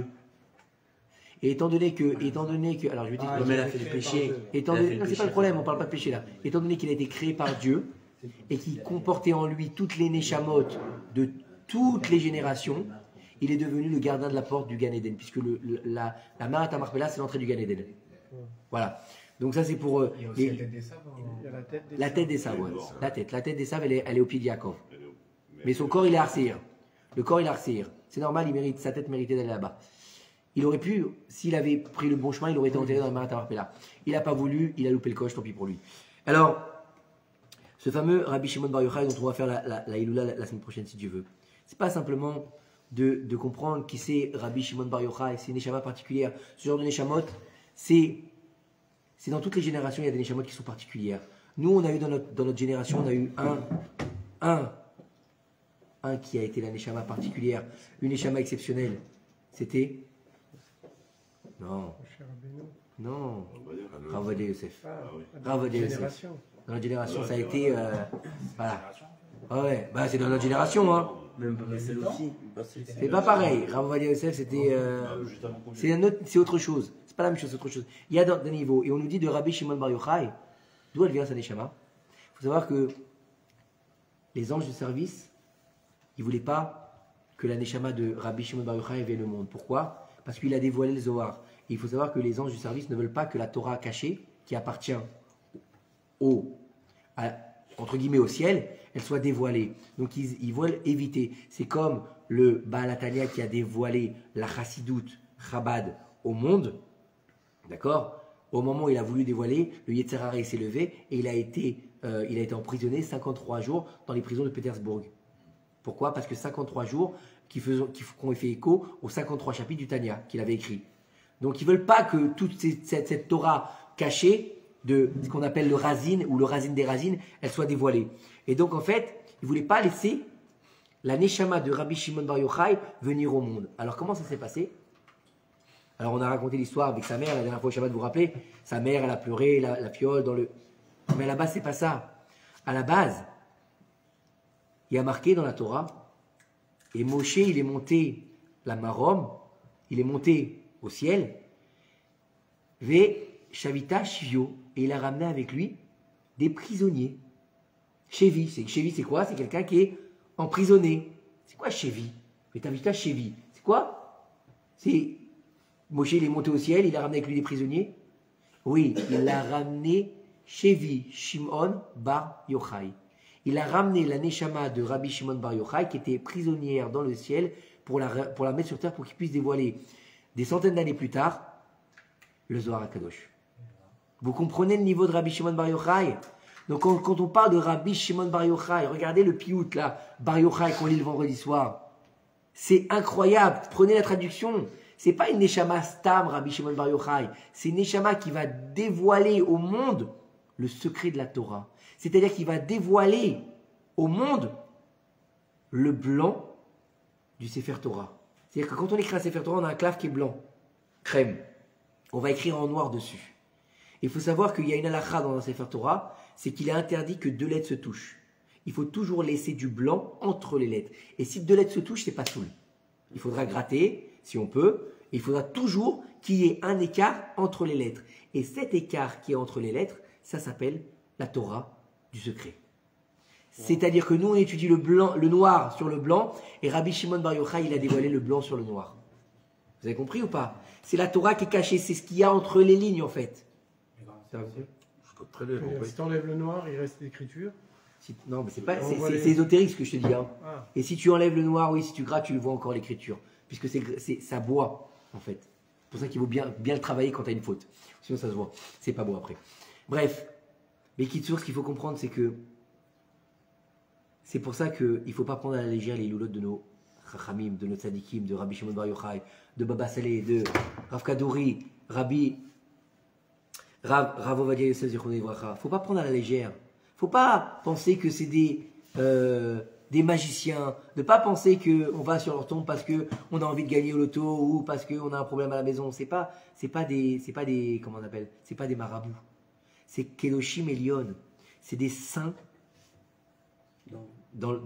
Et étant donné que, alors je vais dire,
mais elle a fait des péchés.
non, c'est pas le problème, on parle pas de péché là. Étant donné qu'il a été créé par Dieu et qu'il comportait en lui toutes les neshamot de toutes les générations, il est devenu le gardien de la porte du Gan Eden, puisque la Marat Marpella, c'est l'entrée du Gan Eden. Voilà. Donc ça c'est pour
Il y a aussi la tête des sables.
la tête des sables. Ouais. La tête des sables, elle est au pied de Yaakov. Mais son corps, il est Arsir. Le corps, il est Arsir. C'est normal, sa tête méritait d'aller là-bas. Il aurait pu, s'il avait pris le bon chemin, il aurait été enterré dans la Marat Marpella. Il n'a pas voulu, il a loupé le coche, tant pis pour lui. Alors, ce fameux Rabbi Shimon Bar Yochai dont on va faire la Iloula la semaine prochaine, si Dieu veut, c'est pas simplement de comprendre qui c'est Rabbi Shimon Bar Yochai, c'est une neshama particulière. Ce genre de neshamot, c'est dans toutes les générations, il y a des neshamot qui sont particulières. Nous, on a eu dans notre génération, on a eu un qui a été la neshama particulière, une neshama exceptionnelle. C'était non, Rav Ovadia Yosef. Rav Ovadia Yosef. Dans notre génération, ça a été voilà. Ah ouais, bah c'est dans notre génération, hein.
Même pas celle aussi.
C'est pas pareil. Rav Ovadia Yosef, c'était c'est autre chose. C'est pas la même chose, c'est autre chose. Il y a des niveaux. Et on nous dit de Rabbi Shimon Bar Yochai, d'où elle vient sa neshama. Il faut savoir que les anges de service, ils ne voulaient pas que la neshama de Rabbi Shimon Bar Yochai vienne au monde. Pourquoi? Parce qu'il a dévoilé le Zohar. Et il faut savoir que les anges du service ne veulent pas que la Torah cachée, qui appartient entre guillemets au ciel, elle soit dévoilée. Donc ils veulent éviter. C'est comme le Baal HaTanya qui a dévoilé la Chassidoute Chabad au monde. D'accord? Au moment où il a voulu dévoiler, le Yetzer Hara s'est levé et il a été emprisonné 53 jours dans les prisons de Pétersbourg. Pourquoi? Parce que 53 jours qui ont fait écho aux 53 chapitres du Tanya qu'il avait écrit. Donc ils ne veulent pas que toute cette Torah cachée de ce qu'on appelle le Razin ou le Razin des Razines, elle soit dévoilée. Et donc en fait, ils ne voulaient pas laisser la Neshama de Rabbi Shimon Bar Yochai venir au monde. Alors comment ça s'est passé? Alors on a raconté l'histoire avec sa mère la dernière fois au Shabbat, vous vous rappelez? Sa mère, elle a pleuré, la fiole dans le... Mais à la base, c'est pas ça. À la base, il y a marqué dans la Torah, et Moshe, il est monté la Marom, il est monté au ciel, Ve Shavita Shivio, et il a ramené avec lui des prisonniers. Chevi, c'est quoi? C'est quelqu'un qui est emprisonné. C'est quoi Chevi? Shavita Chevi, c'est quoi? C'est Moshe, il est monté au ciel, il a ramené avec lui des prisonniers. Oui, il a ramené Chevi Shimon Bar Yochai. Il a ramené la Neshama de Rabbi Shimon Bar Yochai qui était prisonnière dans le ciel pour la mettre sur terre pour qu'il puisse dévoiler des centaines d'années plus tard le Zohar HaKadosh. Vous comprenez le niveau de Rabbi Shimon Bar Yochai? Donc quand on parle de Rabbi Shimon Bar Yochai, regardez le piout là, Bar Yochai qu'on lit le vendredi soir. C'est incroyable. Prenez la traduction. C'est pas une Neshama Stam, Rabbi Shimon Bar Yochai. C'est une Neshama qui va dévoiler au monde le secret de la Torah. C'est-à-dire qu'il va dévoiler au monde le blanc du Sefer Torah. C'est-à-dire que quand on écrit un Sefer Torah, on a un clave qui est blanc, crème. On va écrire en noir dessus. Il faut savoir qu'il y a une halakha dans un Sefer Torah, c'est qu'il est interdit que 2 lettres se touchent. Il faut toujours laisser du blanc entre les lettres. Et si 2 lettres se touchent, c'est pas soul. Il faudra gratter, si on peut. Et il faudra toujours qu'il y ait un écart entre les lettres. Et cet écart qui est entre les lettres, ça s'appelle la Torah du secret. C'est-à-dire que nous, on étudie le noir sur le blanc, et Rabbi Shimon Bar Yochai, il a dévoilé le blanc sur le noir. Vous avez compris ou pas? C'est la Torah qui est cachée, c'est ce qu'il y a entre les lignes en fait.
Très bien compris.
Si t'enlèves le noir, il reste l'écriture.
Non, mais c'est ésotérique ce que je te dis. Hein.
Ah.
Et si tu enlèves le noir, oui, si tu grattes, tu vois encore l'écriture. Puisque ça boit, en fait. C'est pour ça qu'il faut bien le travailler quand tu as une faute. Sinon, ça se voit. C'est pas beau après. Bref. Mais Kitsour, ce qu'il faut comprendre, c'est que c'est pour ça qu'il ne faut pas prendre à la légère les loulottes de nos Chachamim, de nos Tzadikim, de Rabbi Shimon Bar Yochai, de Baba Saleh, de Rav Kadouri, Rav Ovadia Yosef Zichrono Livracha. Il ne faut pas prendre à la légère. Il ne faut pas penser que c'est des magiciens. Ne pas penser qu'on va sur leur tombe parce qu'on a envie de gagner au loto ou parce qu'on a un problème à la maison. C'est pas des comment on appelle? C'est pas des marabouts. C'est Kedoshim Elion. C'est des saints dans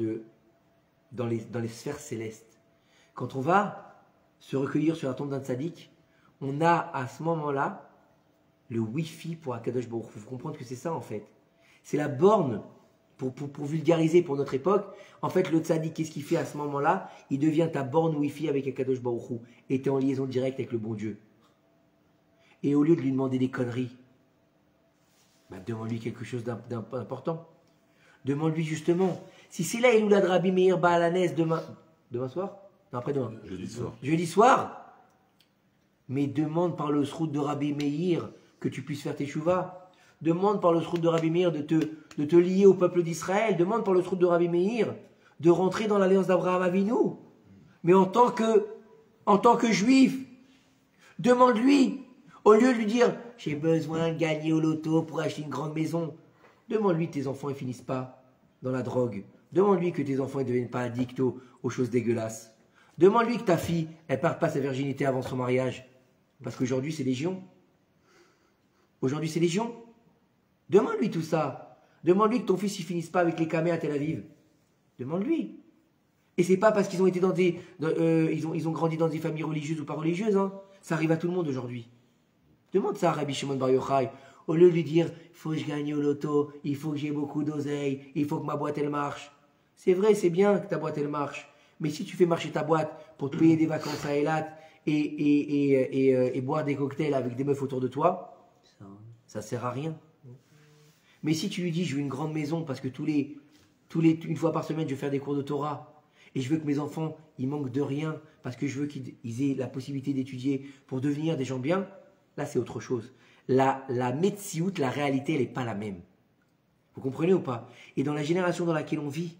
les sphères célestes. Quand on va se recueillir sur la tombe d'un tzaddik, on a à ce moment-là le Wi-Fi pour Akadosh Baruch Hu. Il faut comprendre que c'est ça en fait. C'est la borne, pour vulgariser pour notre époque. En fait, le tzaddik, qu'est-ce qu'il fait à ce moment-là? Il devient ta borne Wi-Fi avec Akadosh Baruch Hu. Et tu es en liaison directe avec le bon Dieu. Et au lieu de lui demander des conneries, demande-lui quelque chose d'important. Demande-lui justement, si c'est là Eloula de Rabbi Meir Baalanes demain soir? Non, après-demain. Jeudi soir. Mais demande par le srout de Rabbi Meir que tu puisses faire tes chouvas. Demande par le srout de Rabbi Meir de te lier au peuple d'Israël. Demande par le srout de Rabbi Meir de rentrer dans l'alliance d'Abraham Avinu. Mais en tant que juif, demande-lui, au lieu de lui dire « J'ai besoin de gagner au loto pour acheter une grande maison », demande-lui que tes enfants ne finissent pas dans la drogue. Demande-lui que tes enfants ne deviennent pas addicts aux choses dégueulasses. Demande-lui que ta fille, elle ne perd pas sa virginité avant son mariage. Parce qu'aujourd'hui, c'est légion. Aujourd'hui, c'est légion. Demande-lui tout ça. Demande-lui que ton fils ne finisse pas avec les camés à Tel Aviv. Demande-lui. Et c'est pas parce qu'ils ont été ils ont grandi dans des familles religieuses ou pas religieuses. Hein. Ça arrive à tout le monde aujourd'hui. Demande ça à Rabbi Shimon Bar Yochai. Au lieu de lui dire, il faut que je gagne au loto, il faut que j'ai beaucoup d'oseille, il faut que ma boîte elle marche. C'est vrai, c'est bien que ta boîte elle marche. Mais si tu fais marcher ta boîte pour te payer des vacances à Eilat et boire des cocktails avec des meufs autour de toi, ça sert à rien. Mais si tu lui dis, je veux une grande maison parce que une fois par semaine, je vais faire des cours de Torah et je veux que mes enfants, ils manquent de rien parce que je veux qu'ils aient la possibilité d'étudier pour devenir des gens bien, là c'est autre chose. La metsiout, la réalité, elle n'est pas la même. Vous comprenez ou pas? Et dans la génération dans laquelle on vit,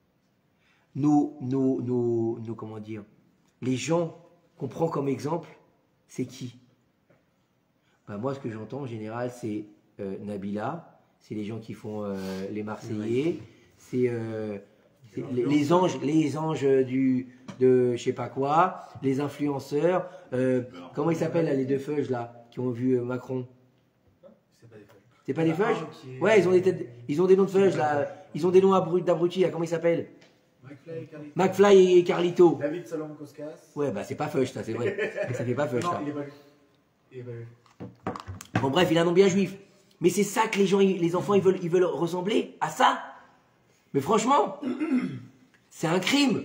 comment dire, les gens qu'on prend comme exemple, c'est qui? Moi, ce que j'entends en général, c'est Nabila, c'est les gens qui font les Marseillais, c'est les anges de je sais pas quoi, les influenceurs, comment ils s'appellent là, les deux feuges là qui ont vu Macron? C'est pas des feuges? Ouais, ils ont des noms de feuges là, ils ont des noms d'abrutis là, comment ils s'appellent? McFly et Carlito.
David Salomon Koskas.
Ouais, c'est pas feuge ça, c'est vrai. Ça fait pas feuge ça.
Non, il est pas vu.
Bon bref, il a un nom bien juif. Mais c'est ça que les enfants ils veulent ressembler à ça. Mais franchement, c'est un crime.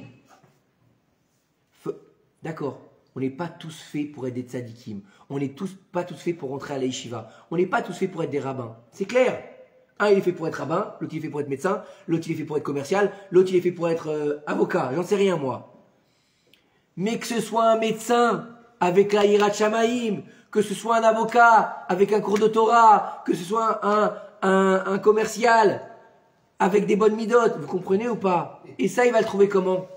D'accord, on n'est pas tous faits pour être des tzadikim. On n'est pas tous faits pour rentrer à la yeshiva. On n'est pas tous faits pour être des rabbins. C'est clair. Un, il est fait pour être rabbin, l'autre, il est fait pour être médecin, l'autre, il est fait pour être commercial, l'autre, il est fait pour être avocat. J'en sais rien, moi. Mais que ce soit un médecin avec la Yirat Shamaïm, que ce soit un avocat avec un cours de Torah, que ce soit un commercial avec des bonnes midotes, vous comprenez ou pas? Et ça, il va le trouver comment?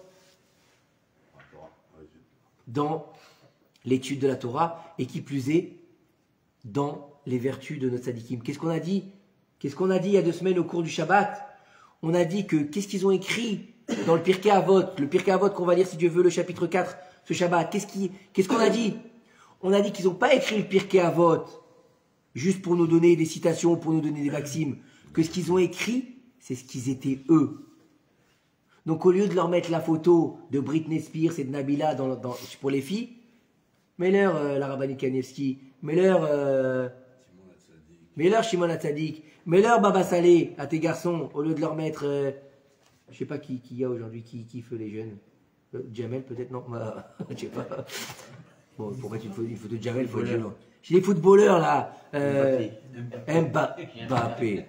Dans l'étude de la Torah, et qui plus est, dans les vertus de notre tzadikim. Qu'est-ce qu'on a dit il y a 2 semaines au cours du Shabbat? On a dit que, qu'est-ce qu'ils ont écrit dans le Pirkei Avot, qu'on va lire si Dieu veut, le chapitre 4, ce Shabbat, qu'est-ce qu'on a dit? On a dit qu'ils n'ont pas écrit le Pirkei Avot juste pour nous donner des citations, pour nous donner des maximes, que ce qu'ils ont écrit, c'est ce qu'ils étaient eux. Donc au lieu de leur mettre la photo de Britney Spears et de Nabila pour les filles, mets-leur la Rabbani Kanievski, mets-leur Shimon Hatzadik, mets-leur Baba Saleh à tes garçons, au lieu de leur mettre, je sais pas qui y a aujourd'hui, qui fait les jeunes. Jamel peut-être, non, je sais pas. Bon, pour mettre une photo de Jamel, il faut dire. J'ai les footballeurs là. Mbappé.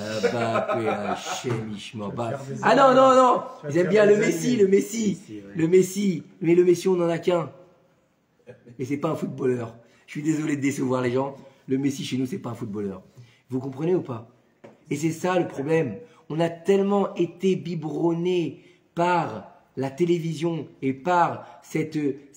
Ah non. Ils aiment bien le Messi. Mais le Messi, on n'en a qu'un. Et c'est pas un footballeur. Je suis désolé de décevoir les gens. Le Messi chez nous, c'est pas un footballeur. Vous comprenez ou pas? Et c'est ça le problème. On a tellement été biberonné par la télévision et par cette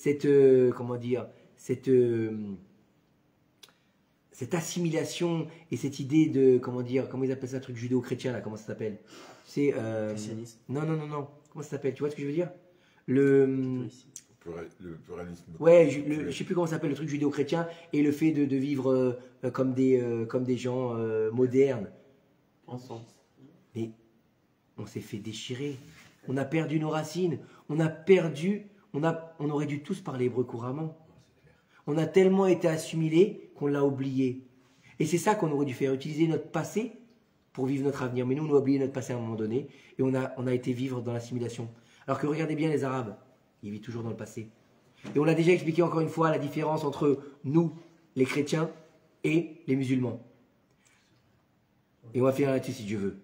assimilation et cette idée de, comment ils appellent ça, truc judéo-chrétien là, comment ça s'appelle? C'est
Christianisme.
Non. Comment ça s'appelle? Tu vois ce que je veux dire? Le
pluralisme.
Ouais, je sais plus comment ça s'appelle, le truc judéo-chrétien et le fait de vivre comme des gens modernes.
Ensemble.
Mais on s'est fait déchirer. On a perdu nos racines. On aurait dû tous parler hébreu couramment. On a tellement été assimilés qu'on l'a oublié. Et c'est ça qu'on aurait dû faire, utiliser notre passé pour vivre notre avenir. Mais nous, on a oublié notre passé à un moment donné et on a été vivre dans l'assimilation. Alors que regardez bien les Arabes, ils vivent toujours dans le passé. Et on l'a déjà expliqué encore une fois, la différence entre nous, les chrétiens, et les musulmans. Et on va finir là-dessus si Dieu veut.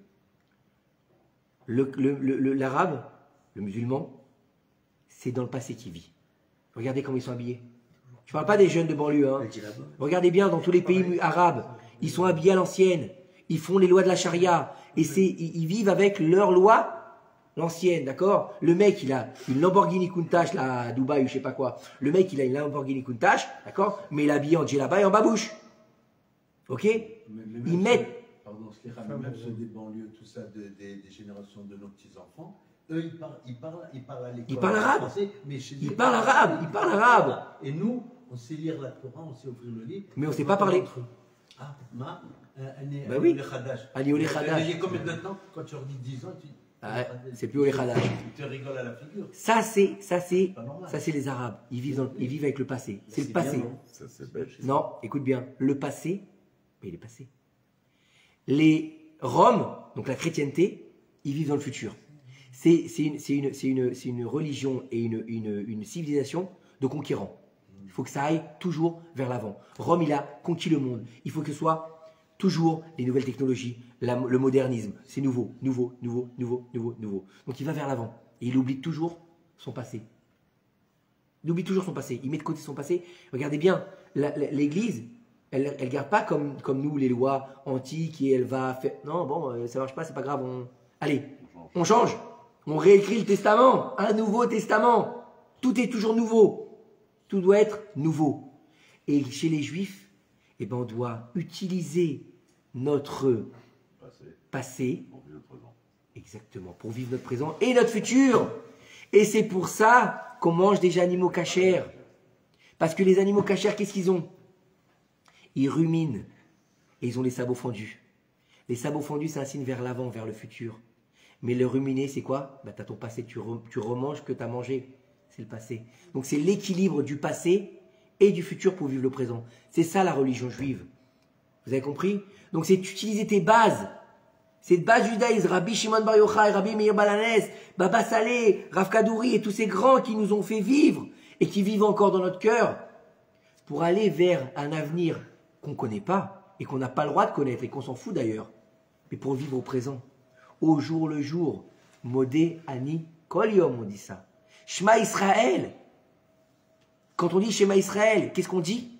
L'arabe, le musulman, c'est dans le passé qu'il vit. Regardez comment ils sont habillés. Je ne parle pas des jeunes de banlieue. Hein. Regardez bien, dans tous les pays arabes, ils sont habillés à l'ancienne. Ils font les lois de la charia. Et ils vivent avec leurs lois, l'ancienne, d'accord? Le mec, il a une Lamborghini Countach, là, à Dubaï ou je sais pas quoi. Le mec, il a une Lamborghini Countach, d'accord? Mais il est habillé en djellaba et en babouche. Ok? Ils mettent...
Pardon, même ceux des banlieues, tout ça, des générations de nos petits-enfants, eux, ils parlent à l'école.
Ils parlent arabe. Ils parlent arabe.
Et nous, on sait lire la Torah, on sait ouvrir le livre.
Mais on ne sait pas parler.
Ah,
bah oui.
Ali Olé Khadash. Il y a combien de temps? Quand tu leur dis 10 ans,
c'est plus Olé Khadash.
Tu te rigoles à la figure.
Ça, c'est les Arabes. Ils vivent avec le passé. C'est le passé. Non, écoute bien. Le passé, mais il est passé. Les Roms, donc la chrétienté, ils vivent dans le futur. C'est une religion et une civilisation de conquérants. Il faut que ça aille toujours vers l'avant. Rome, il a conquis le monde. Il faut que ce soit toujours les nouvelles technologies, le modernisme. C'est nouveau. Donc il va vers l'avant. Et il oublie toujours son passé. Il oublie toujours son passé. Il met de côté son passé. Regardez bien, l'Église, elle ne garde pas comme nous les lois antiques et elle va faire... Non, bon, ça ne marche pas, c'est pas grave. Allez, on change. On réécrit le testament. Un nouveau testament. Tout est toujours nouveau. Tout doit être nouveau. Et chez les Juifs, eh ben, on doit utiliser notre passé
pour vivre le présent.
Exactement, pour vivre notre présent et notre futur. Et c'est pour ça qu'on mange des animaux cachers. Parce que les animaux cachers, qu'est-ce qu'ils ont? Ils ruminent et ils ont les sabots fendus. Les sabots fendus, c'est un signe vers l'avant, vers le futur. Mais le ruminer, c'est quoi? Tu as ton passé, tu remanges ce que tu as mangé. C'est le passé. Donc c'est l'équilibre du passé et du futur pour vivre le présent. C'est ça la religion juive. Vous avez compris? Donc c'est utiliser tes bases. C'est de base judaïsme. Rabbi Shimon Bar Yochai, Rabbi Meir Balanes, Baba Saleh, Rav Kadouri et tous ces grands qui nous ont fait vivre et qui vivent encore dans notre cœur pour aller vers un avenir qu'on ne connaît pas et qu'on n'a pas le droit de connaître et qu'on s'en fout d'ailleurs. Mais pour vivre au présent. Au jour le jour. Modé Ani Kol Yom, on dit ça. Shema Israël. Quand on dit Shema Israël, qu'est-ce qu'on dit?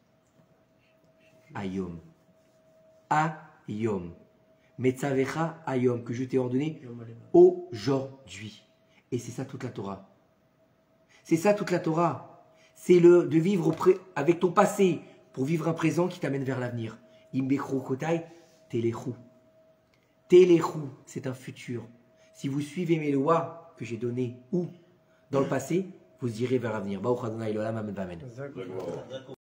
Ayom. Ayom. Metzavecha Ayom, que je t'ai ordonné aujourd'hui. Et c'est ça toute la Torah. C'est ça toute la Torah. C'est de vivre avec ton passé pour vivre un présent qui t'amène vers l'avenir. Imbekro Kotai, Telechou. Telechou, c'est un futur. Si vous suivez mes lois que j'ai données ou dans le passé, vous irez vers l'avenir. Baruch Adonai Olam, Amen.